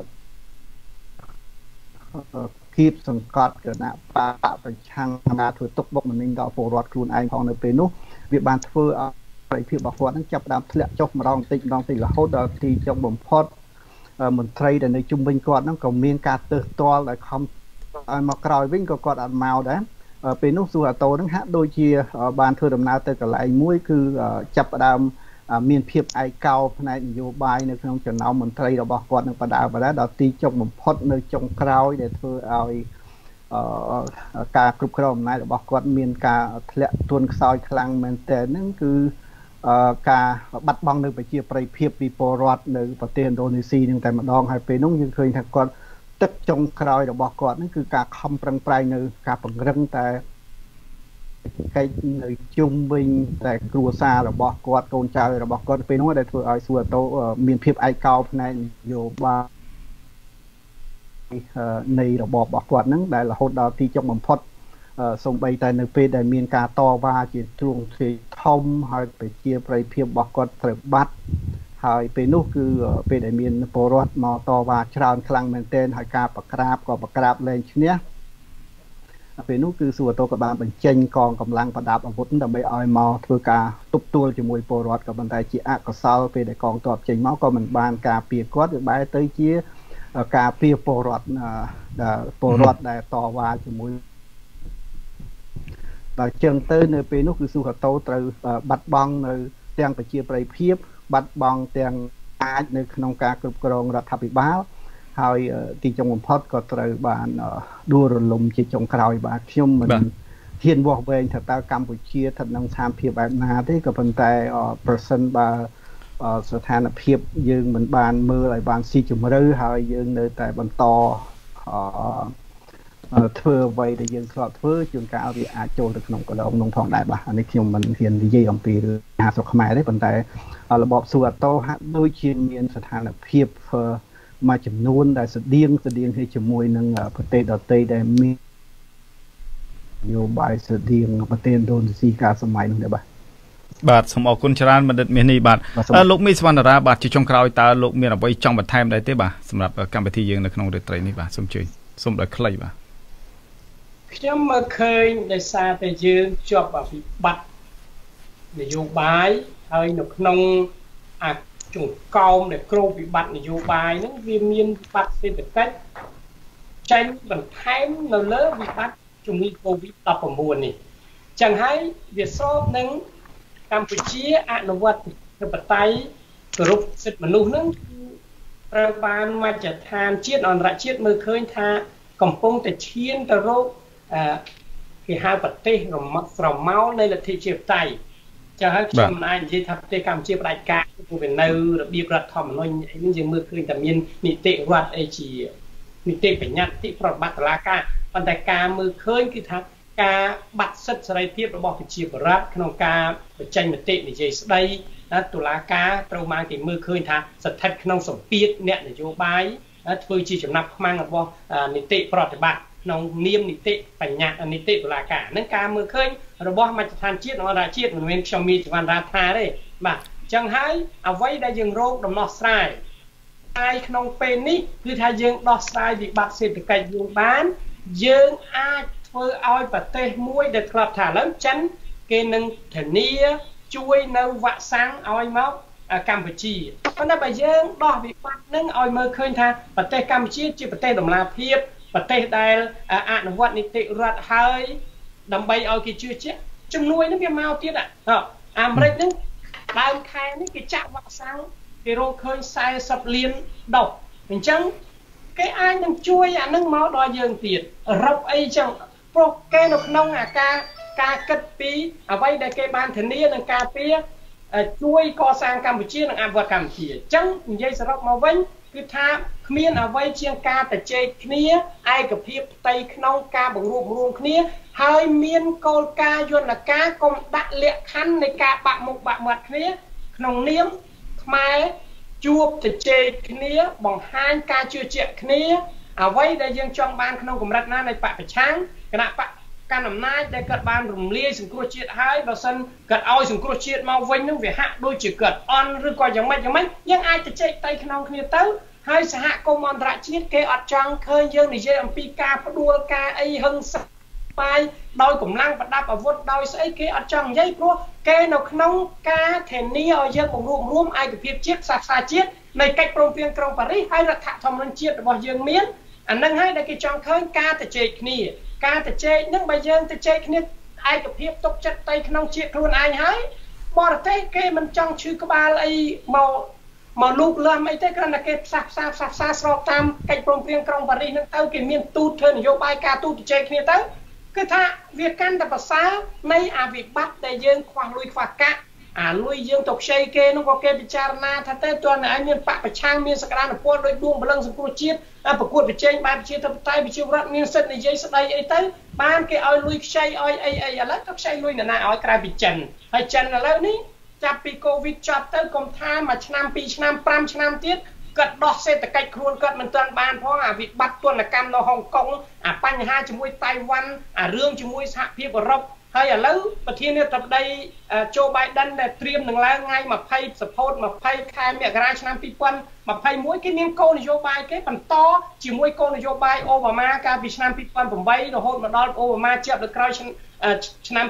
C: គៀបសង្កត់គណៈបកប្រឆាំងការធ្វើទុកបុកម្នេញដល់ពលរដ្ឋខ្លួនឯងផងនៅពេលនោះវាបានធ្វើឲ្យប្រតិភិបរបស់គាត់នឹងចាប់ផ្ដើមធ្លាក់ចុះម្ដងបន្តិចម្ដងបន្តិចរហូតដល់ទីចុងបំផុតមន្ត្រីដែលនៅជុំវិញគាត់ហ្នឹងក៏មានការទើសទាល់ដែលខំឲ្យមកក្រោយវិញក៏គាត់អត់មកដែរពេលនោះស៊ូហាតូហ្នឹងហាក់ដូចជាបានធ្វើដំណើរទៅកន្លែងមួយគឺចាប់ផ្ដើមមានភាពឯកោផ្នែកនយោបាយនៅក្នុងចំណោមមន្ត្រីរបស់គាត់នឹងបដាបដាដល់ទីចុងបំផុតនៅចុងក្រោយដែលធ្វើឲ្យការគ្រប់គ្រងអំណាចរបស់គាត់មានការធ្លាក់ទន់ខ្សោយខ្លាំងមែនទែនហ្នឹងគឺការបាត់បង់នៅប្រជាប្រិយភាពពីពលរដ្ឋនៅប្រទេសឥណ្ឌូនេស៊ីនឹងតែម្ដងហើយពេលនោះយើងឃើញថាគាត់ទឹកចុងក្រោយរបស់គាត់ហ្នឹងគឺការខំប្រឹងប្រែងនៅការពង្រឹងតែកិច្ចនៅជុំវិញតែគ្រួសាររបស់គាត់កូនចៅរបស់គាត់ពេលនោះដែលធ្វើឲ្យស៊ូហាតូមានភាពឯកោផ្នែកនយោបាយនៃរបបរបស់គាត់ហ្នឹងដែលរហូតដល់ទីចុងបំផុតសូម្បីតែនៅពេលដែលមានការតវ៉ាជាទ្រង់ទ្រាយធំហើយប្រជាប្រិយភាពរបស់គាត់ត្រូវបាត់ហើយពេលនោះគឺពេលដែលមានពលរដ្ឋមកតវ៉ាច្រើនខ្លាំងមែនទែនហើយការបក្រាបក៏បក្រាបលែងឈ្នះពេលនោះគឺស៊ូហាតូក៏បានបញ្ចេញកងកម្លាំងប្រដាប់អាវុធដើម្បីឲ្យមកធ្វើការទប់ទល់ជាមួយពលរដ្ឋក៏ប៉ុន្តែជាអកុសលពេលដែលកងទ័ពចេញមកក៏មិនបានការពារគាត់វាបែរទៅជាការពារពលរដ្ឋដែលពលរដ្ឋដែលតវ៉ាជាមួយដល់ចឹងទៅនៅពេលនោះគឺស៊ូហាតូត្រូវបាត់បង់នៅទាំងប្រជាប្រិយភាពបាត់បង់ទាំងអាចនៅក្នុងការគ្រប់គ្រងរដ្ឋាភិបាលហើយទីចុងបំផុតក៏ត្រូវបានដួលរលំជាចុងក្រោយបាទខ្ញុំមិនហ៊ានវាស់វែងថាតើកម្ពុជាស្ថិតក្នុងស្ថានភាពបែបណាទេក៏ប៉ុន្តែប្រសិនបើស្ថានភាពយើងមិនបានមើលឲ្យបានស៊ីជម្រៅហើយយើងនៅតែបន្តធ្វើអ្វីដែលយើងធ្លាប់ធ្វើជួនកាលវាអាចចូលទៅក្នុងកណ្ដោងនោះផងដែរបាទអានេះខ្ញុំមិនហ៊ាននិយាយអំពីរឿងអាស្រុកខ្មែរទេប៉ុន្តែរបបស៊ូហាតូហាក់ដូចជាមានស្ថានភាពមួយចំនួនដែលស្តៀងស្តៀងគ្នាជាមួយនឹងប្រទេសដទៃដែលមាននយោបាយស្តៀងប្រទេសឥណ្ឌូនេស៊ីកាលសម័យនោះដែរបាទ
A: បាទសូមអរគុណច្រើនបណ្ឌិតមាសនេះបាទលោកមីសវណ្ណរាបាទជាចុងក្រោយតើលោកមានអ្វីចង់បន្ថែមដែរទេបាទសម្រាប់កម្មវិធីយើងនៅក្នុងរាត្រីនេះបាទសូមជួយសូមដោយខ្លីបាទ
B: ខ្ញុំមើលឃើញដោយសារតែយើងជាប់វិបត្តិនយោបាយហើយនៅក្នុងអាជង្គកោមដែលគ្រោងវិបត្តិនយោបាយហ្នឹងវាមានវិបត្តិសេដ្ឋកិច្ចចេញបន្ថែមនៅលើវិបត្តិជំងឺ កូវីដ ដប់ប្រាំបួន នេះចឹងហើយវាស្របនឹងកម្ពុជាអនុវត្តប្រជាធិបតេយ្យគោរពសិទ្ធិមនុស្សហ្នឹងត្រូវបានមជ្ឈដ្ឋានជាតិអន្តរជាតិមើលឃើញថាកំពុងតែឈានទៅរកគេហៅប្រទេសរមាត់ស្រមោលនៃលទ្ធិប្រជាធិបតេយ្យចឹងហើយខ្ញុំមិនអាចនិយាយថាប្រទេសកម្ពុជាផ្ដាច់ការព្រោះវានៅរបៀបរដ្ឋធម្មនុញ្ញអីនេះយើងមើលឃើញតែមាននីតិរដ្ឋអីជានីតិបញ្ញត្តិប្រតិបត្តិតុលាការប៉ុន្តែការមើលឃើញគឺថាការបាត់សិទ្ធិសេរីភាពរបស់ប្រជាពលរដ្ឋក្នុងការបញ្ចេញមតិនិយាយស្ដីតុលាការត្រូវបានគេមើលឃើញថាស្ថិតក្នុងសម្ពាធអ្នកនយោបាយធ្វើជាចំណាប់ខ្មាំងរបស់នីតិប្រតិបត្តិក្នុងនាមនីតិបញ្ញត្តិនីតិតុលាការនឹងការមើលឃើញរបស់មជ្ឈដ្ឋានជាតិនិងអន្តរជាតិមិនមែនខ្ញុំមានចង្វាន់រាថាទេបាទចឹងហើយអ្វីដែលយើងរកដំណោះស្រាយហើយក្នុងពេលនេះគឺថាយើងដោះស្រាយវិបត្តិសេដ្ឋកិច្ចយើងបានយើងអាចធ្វើឲ្យប្រទេសមួយដែលធ្លាប់ថាឥឡូវចិនគេនឹងធានាជួយនៅវ៉ាក់សាំងឲ្យមកកម្ពុជាប៉ុន្តែបើយើងដោះវិបត្តិនឹងឲ្យមើលឃើញថាប្រទេសកម្ពុជាជាប្រទេសតម្លាភាពប្រទេសដែលអនុវត្តនីតិរដ្ឋហើយដើម្បីឲ្យគេជឿជាក់ជំនួយនឹងវាមកទៀតអាមេរិកនឹងដើមខែនេះគេចាក់វ៉ាក់សាំងគេរកឃើញ40លានដុសអញ្ចឹងគេអាចនឹងជួយអានឹងមកដល់យើងទៀតរឹបអីចឹងព្រោះគេនៅក្នុងអាការការគិតពីអ្វីដែលគេបានធានានឹងការពារជួយកសាងកម្ពុជានិងអភិវឌ្ឍកម្ពុជាអញ្ចឹងនិយាយសរុបមកវិញគឺថាគ្មានអ្វីជាងការតជែកគ្នាឯកភាពផ្ទៃក្នុងការបង្រួបបង្រួមគ្នាហើយមានគោលការណ៍យន្តការកុំដាក់លក្ខខណ្ឌនៃការបាក់មុខបាក់មាត់គ្នាក្នុងនាមខ្មែរជួបតជែកគ្នាបង្ហាញការជឿជាក់គ្នាអ្វីដែលយើងចង់បានក្នុងកម្រិតណានៃបពប្រឆាំងគណៈបកកាន់អំណាចដែលគាត់បានរំលាយសង្គ្រោះជាតិហើយបើសិនគាត់ឲ្យសង្គ្រោះជាតិមកវិញនឹងវាហាក់ដូចជាគាត់អន់ឬក៏យ៉ាងម៉េចយ៉ាងម៉េចយើងអាចទៅជែកតៃក្នុងគ្នាទៅហើយសហគមន៍អន្តរជាតិគេអត់ចង់ឃើញយើងនិយាយអំពីការផ្ដួលការអីហឹង្សាបាយដោយកម្លាំងប្រដាប់អាវុធដោយស្អីគេអត់ចង់និយាយព្រោះគេនៅក្នុងការធានាឲ្យយើងបង្រួបរួមឯកភាពជាតិសាសនាជាតិនៃកិច្ចព្រមព្រៀងក្រុងប៉ារីសហើយរដ្ឋធម្មនុញ្ញជាតិរបស់យើងមានអានឹងហើយដែលគេចង់ឃើញការទៅជែកគ្នាការទៅជែកនឹងបើយើងទៅជែកគ្នាឯកភាពទុកចិត្តទៅក្នុងជាតិខ្លួនឯងហើយបរទេសគេមិនចង់ឈឺក្បាលអីមកមកលូកលាស់អីទេគ្រាន់តែគេផ្សះផ្សាផ្សះផ្សាស្របតាមកិច្ចព្រមព្រៀងក្រុងប៉ារីសនឹងទៅគេមានទូតធ្វើនយោបាយការទូតទៅជែកគ្នាទៅគឺថាវាកាន់តែប្រសើរនៃអាវិបត្តិដែលយើងខ្វះលុយខ្វះកាក់អាលុយយើងទៅខ្ចីគេនោះក៏គេពិចារណាថាទៅទោះតែឲ្យមានបកប្រឆាំងមានសក្តានុពលដោយដួងបលឹងសង្គ្រោះជាតិប្រកួតប្រជែងបែបជាធិបតេយ្យប្រជារដ្ឋមានសិទ្ធិនិយាយស្ដីអីទៅបានគេឲ្យលុយខ្ចីឲ្យអីអីឥឡូវទៅខ្ចីលុយនរណាឲ្យក្រៅពីចិនហើយចិនឥឡូវនេះចាប់ពីកូវីដចប់ទៅកុំថាមួយឆ្នាំពីរឆ្នាំប្រាំឆ្នាំទៀតគាត់ដោះសេដ្ឋកិច្ចខ្លួនគាត់មិនទាន់បានផងអាវិបត្តិទណ្ឌកម្មនៅហុងកុងអាបញ្ហាជាមួយតៃវ៉ាន់អារឿងជាមួយសហភាពអឺរ៉ុបហើយឥឡូវប្រធានាធិបតីโจ Biden ដែលត្រៀមនឹងឡើងថ្ងៃ20សផូត20ខែមករាឆ្នាំ2021គេមានគោលនយោបាយគេបន្តជាមួយគោលនយោបាយអូបាម៉ាកាលពីឆ្នាំ2008រហូតមកដល់អូបាម៉ាជាប់លើក្រោយឆ្នាំ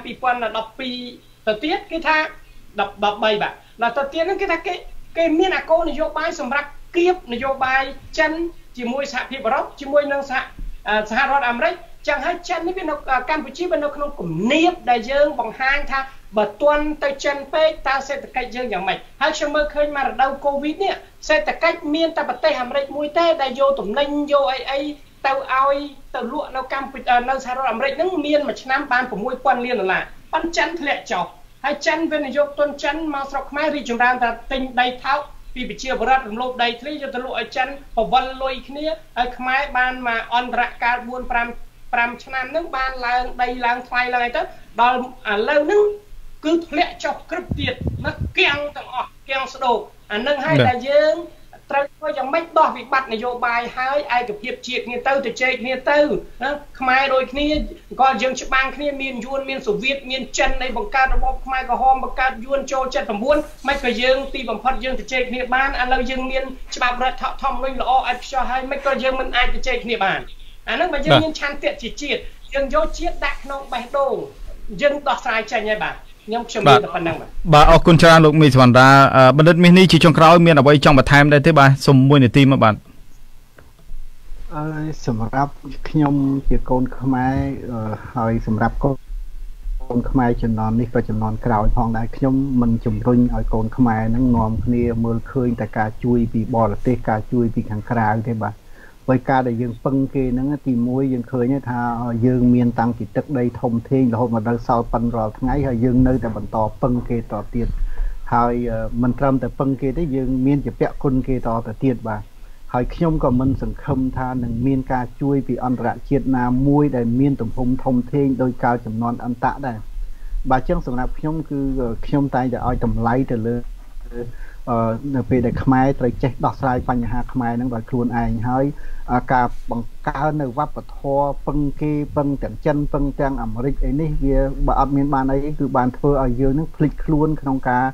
B: 2012ទៅទៀតគេថា13បាទដល់ទៅទៀតហ្នឹងគេថាគេគេមានអាគោលនយោបាយសម្រាប់គៀបនយោបាយចិនជាមួយសហភាពអឺរ៉ុបជាមួយនឹងសហសហរដ្ឋអាមេរិកចឹងហើយចិននេះវានៅកម្ពុជាវានៅក្នុងគំនាបដែលយើងបង្ហាញថាបើទាន់ទៅចិនពេកតើសេដ្ឋកិច្ចយើងយ៉ាងម៉េចហើយខ្ញុំមើលឃើញមករដូវកូវីដនេះសេដ្ឋកិច្ចមានតែប្រទេសអាមេរិកមួយទេដែលយកទំនិញយកអីអីទៅឲ្យទៅលក់នៅកម្ពុជានៅសហរដ្ឋអាមេរិកហ្នឹងមានមួយឆ្នាំបាន6ពាន់លានដុល្លារប៉ុន្តែចិនធ្លាក់ចុះហើយចិនវិនិយោគទុនចិនមកស្រុកខ្មែររីកចម្រើនតែទិញដីថោកពីប្រជាពលរដ្ឋរំលោភដីធ្លីយកទៅលក់ឲ្យចិនបវលលុយគ្នាហើយខ្មែរបានមកអន្តរកាល4 5 5ឆ្នាំហ្នឹងបានឡើងដីឡើងថ្លៃឡើងអីទៅដល់ឥឡូវហ្នឹងគឺធ្លាក់ចុះក្រឹបទៀតណាគៀងទាំងអស់គៀងស្ដោកអានឹងហើយដែលយើងត្រូវធ្វើយ៉ាងម៉េចដោះវិបត្តិនយោបាយហើយឯកភាពជាតិគ្នាទៅទៅជែកគ្នាទៅណាខ្មែរដូចគ្នាក៏យើងច្បាំងគ្នាមានយួនមានសូវៀតមានចិននៃបង្កើតរបបខ្មែរក្រហមបង្កើតយួនចូល79មិនក៏យើងទីបំផុតយើងទៅជែកគ្នាបានឥឡូវយើងមានច្បាប់រដ្ឋធម្មនុញ្ញល្អឥតខ្ចោះហើយមិនក៏យើងមិនអាចទៅជែកគ្នាបានអាហ្នឹងបើយើងមានឆន្ទៈជាជាតិយើងយកជាតិដាក់ក្នុងបេះដូងយើងដោះស្រាយចេញហើយបាទខ្ញុំខ្ញុំមានតែប៉ុណ្្នឹងបាទ
A: បាទអរគុណច្រើនលោកមីសវណ្ណរាបណ្ឌិតមាសនេះជាចុងក្រោយមានអ្វីចង់បន្ថែមដែរទេបាទសូមមួយនាទីមកបាទ
C: អឺសម្រាប់ខ្ញុំជាកូនខ្មែរហើយសម្រាប់កូនខ្មែរចំនួននេះក៏ចំនួនក្រោយផងដែរខ្ញុំមិនជំរុញឲ្យកូនខ្មែរនឹងនាំគ្នាមើលឃើញតែការជួយពីបរទេសការជួយពីខាងក្រៅទេបាទដោយការដែលយើងពឹងគេហ្នឹងទីមួយយើងឃើញថាយើងមានតាំងពីទឹកដីធំធេងរហូតមកដល់សល់ប៉ុនរាល់ថ្ងៃហើយយើងនៅតែបន្តពឹងគេតទៀតហើយមិនត្រឹមតែពឹងគេទេយើងមានជាពាក់គុណគេតទៅទៀតបាទហើយខ្ញុំក៏មិនសង្ឃឹមថានឹងមានការជួយពីអន្តរជាតិណាមួយដែលមានទំហំធំធេងដោយកាលចំនួនអន្តៈដែរបាទអញ្ចឹងសម្រាប់ខ្ញុំគឺខ្ញុំតែងតែឲ្យតម្លៃទៅលើអឺនៅពេលដែលខ្មែរត្រូវចេះដោះស្រាយបញ្ហាខ្មែរហ្នឹងដោយខ្លួនឯងហើយការបង្កើននៅវប្បធម៌ពឹងគេពឹងទាំងចិនពឹងទាំងអាមេរិកអីនេះវាបើអត់មានបានអីគឺបានធ្វើឲ្យយើងនឹងភ្លេចខ្លួនក្នុងការ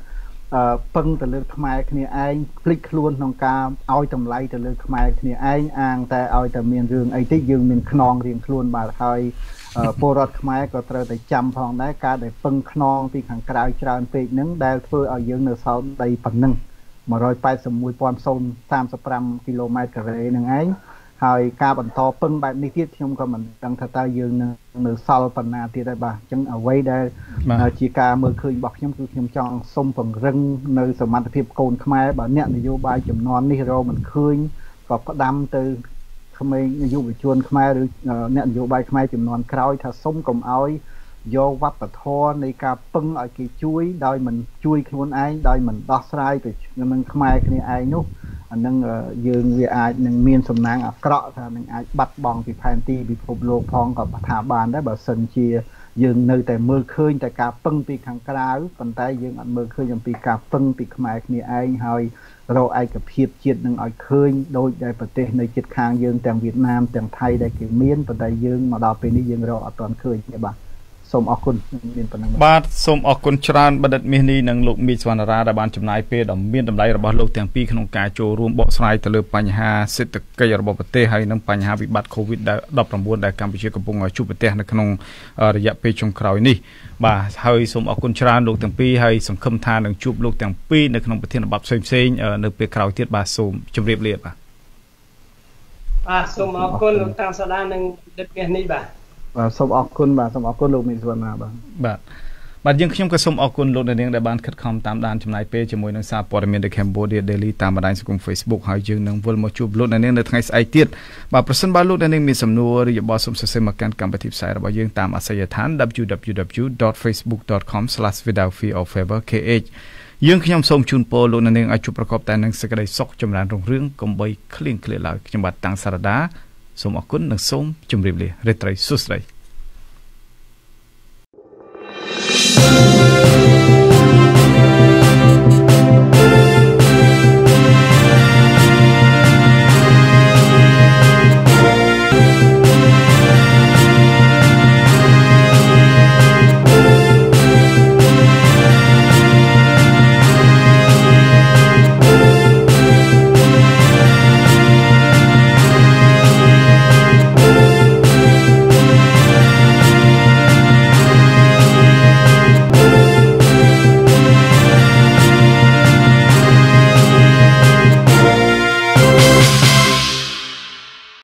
C: ពឹងទៅលើខ្មែរគ្នាឯងភ្លេចខ្លួនក្នុងការឲ្យតម្លៃទៅលើខ្មែរគ្នាឯងអាងតែឲ្យតែមានរឿងអីតិចយើងមានខ្នងរៀងខ្លួនបាទហើយពលរដ្ឋខ្មែរក៏ត្រូវតែចាំផងដែរការដែលពឹងខ្នងពីខាងក្រៅច្រើនពេកហ្នឹងដែលធ្វើឲ្យយើងនៅសល់ដីប៉ុណ្ណឹងone hundred eighty-one point zero three fiveគីឡូម៉ែត្រការ៉េហ្នឹងឯងហើយការបន្តពឹងបែបនេះទៀតខ្ញុំក៏មិនដឹងថាតើយើងនៅនៅសល់ប៉ុណ្ណាទៀតដែរបាទអញ្ចឹងអ្វីដែលជាការមើលឃើញរបស់ខ្ញុំគឺខ្ញុំចង់សុំពង្រឹងនៅសមត្ថភាពកូនខ្មែរបើអ្នកនយោបាយចំនួននេះរកមិនឃើញក៏ផ្ដាំទៅក្មេងយុវជនខ្មែរឬអ្នកនយោបាយខ្មែរចំនួនក្រោយថាសុំកុំឲ្យយកវប្បធម៌នៃការពឹងឲ្យគេជួយដោយមិនជួយខ្លួនឯងដោយមិនដោះស្រាយទៅនឹងខ្មែរគ្នាឯងនោះអានឹងយើងវាអាចនឹងមានសំណាងអាក្រក់ថានឹងអាចបាត់បង់ពីផែនទីពិភពលោកផងក៏ថាបានដែរបើសិនជាយើងនៅតែមើលឃើញតែការពឹងពីខាងក្រៅប៉ុន្តែយើងអត់មើលឃើញអំពីការពឹងពីខ្មែរគ្នាឯងហើយរកឯកភាពជាតិនឹងឲ្យឃើញដោយដែលប្រទេសនៅជិតខាងយើងទាំងវៀតណាមទាំងថៃដែលគេមានប៉ុន្តែយើងមកដល់ពេលនេះយើងរកអត់ទាន់ឃើញទេបាទសូមអរគុណមានប៉ុណ្ណឹង
A: បាទសូមអរគុណច្រើនបណ្ឌិតមាសនេះនិងលោកមីសវណ្ណរាដែលបានចំណាយពេលដ៏មានតម្លៃរបស់លោកទាំងពីរក្នុងការចូលរួមបកស្រាយទៅលើបញ្ហាសេដ្ឋកិច្ចរបស់ប្រទេសហើយនិងបញ្ហាវិបត្តិ COVID ដប់ប្រាំបួន ដែលកម្ពុជាកំពុងជួបប្រទះនៅក្នុងរយៈពេលចុងក្រោយនេះបាទហើយសូមអរគុណច្រើនលោកទាំងពីរហើយសង្ឃឹមថានឹងជួបលោកទាំងពីរនៅក្នុងប្រធានបទផ្សេងៗនៅពេលក្រោយទៀតបាទសូមជម្រាបលាបាទ
B: បាទសូមអរគុណលោកតាំងសាដានិងបណ្ឌិតមាសនេះបាទ
C: បាទសូមអរគុណបាទសូមអរគុណលោកមីសវណ្ណាបាទ
A: បាទបាទយើងខ្ញុំក៏សូមអរគុណលោកអ្នកនាងដែលបានខិតខំតាមដានចំណាយពេលជាមួយនឹងសារព័ត៌មាន The Cambodia Daily តាមបណ្ដាញសង្គម Facebook ហើយយើងនឹងវិលមកជួបលោកអ្នកនាងនៅថ្ងៃស្អែកទៀតបាទប្រសិនបើលោកអ្នកនាងមានសំណួរឬយោបល់សូមសរសេរមកកាន់កម្មវិធីផ្សាយរបស់យើងតាមអាសយដ្ឋាន w w w dot facebook dot com slash without fear or favor k h យើងខ្ញុំសូមជូនពរលោកអ្នកនាងឲ្យជួបប្រកបតែនឹងសេចក្តីសុខចម្រើនរុងរឿងកុំបីឃ្លៀងឃ្លាតឡើយខ្ញុំបាទតាំងសារ៉ាដាសូមអរគុណនិងសូមជម្រាបលារាត្រីសួស្តី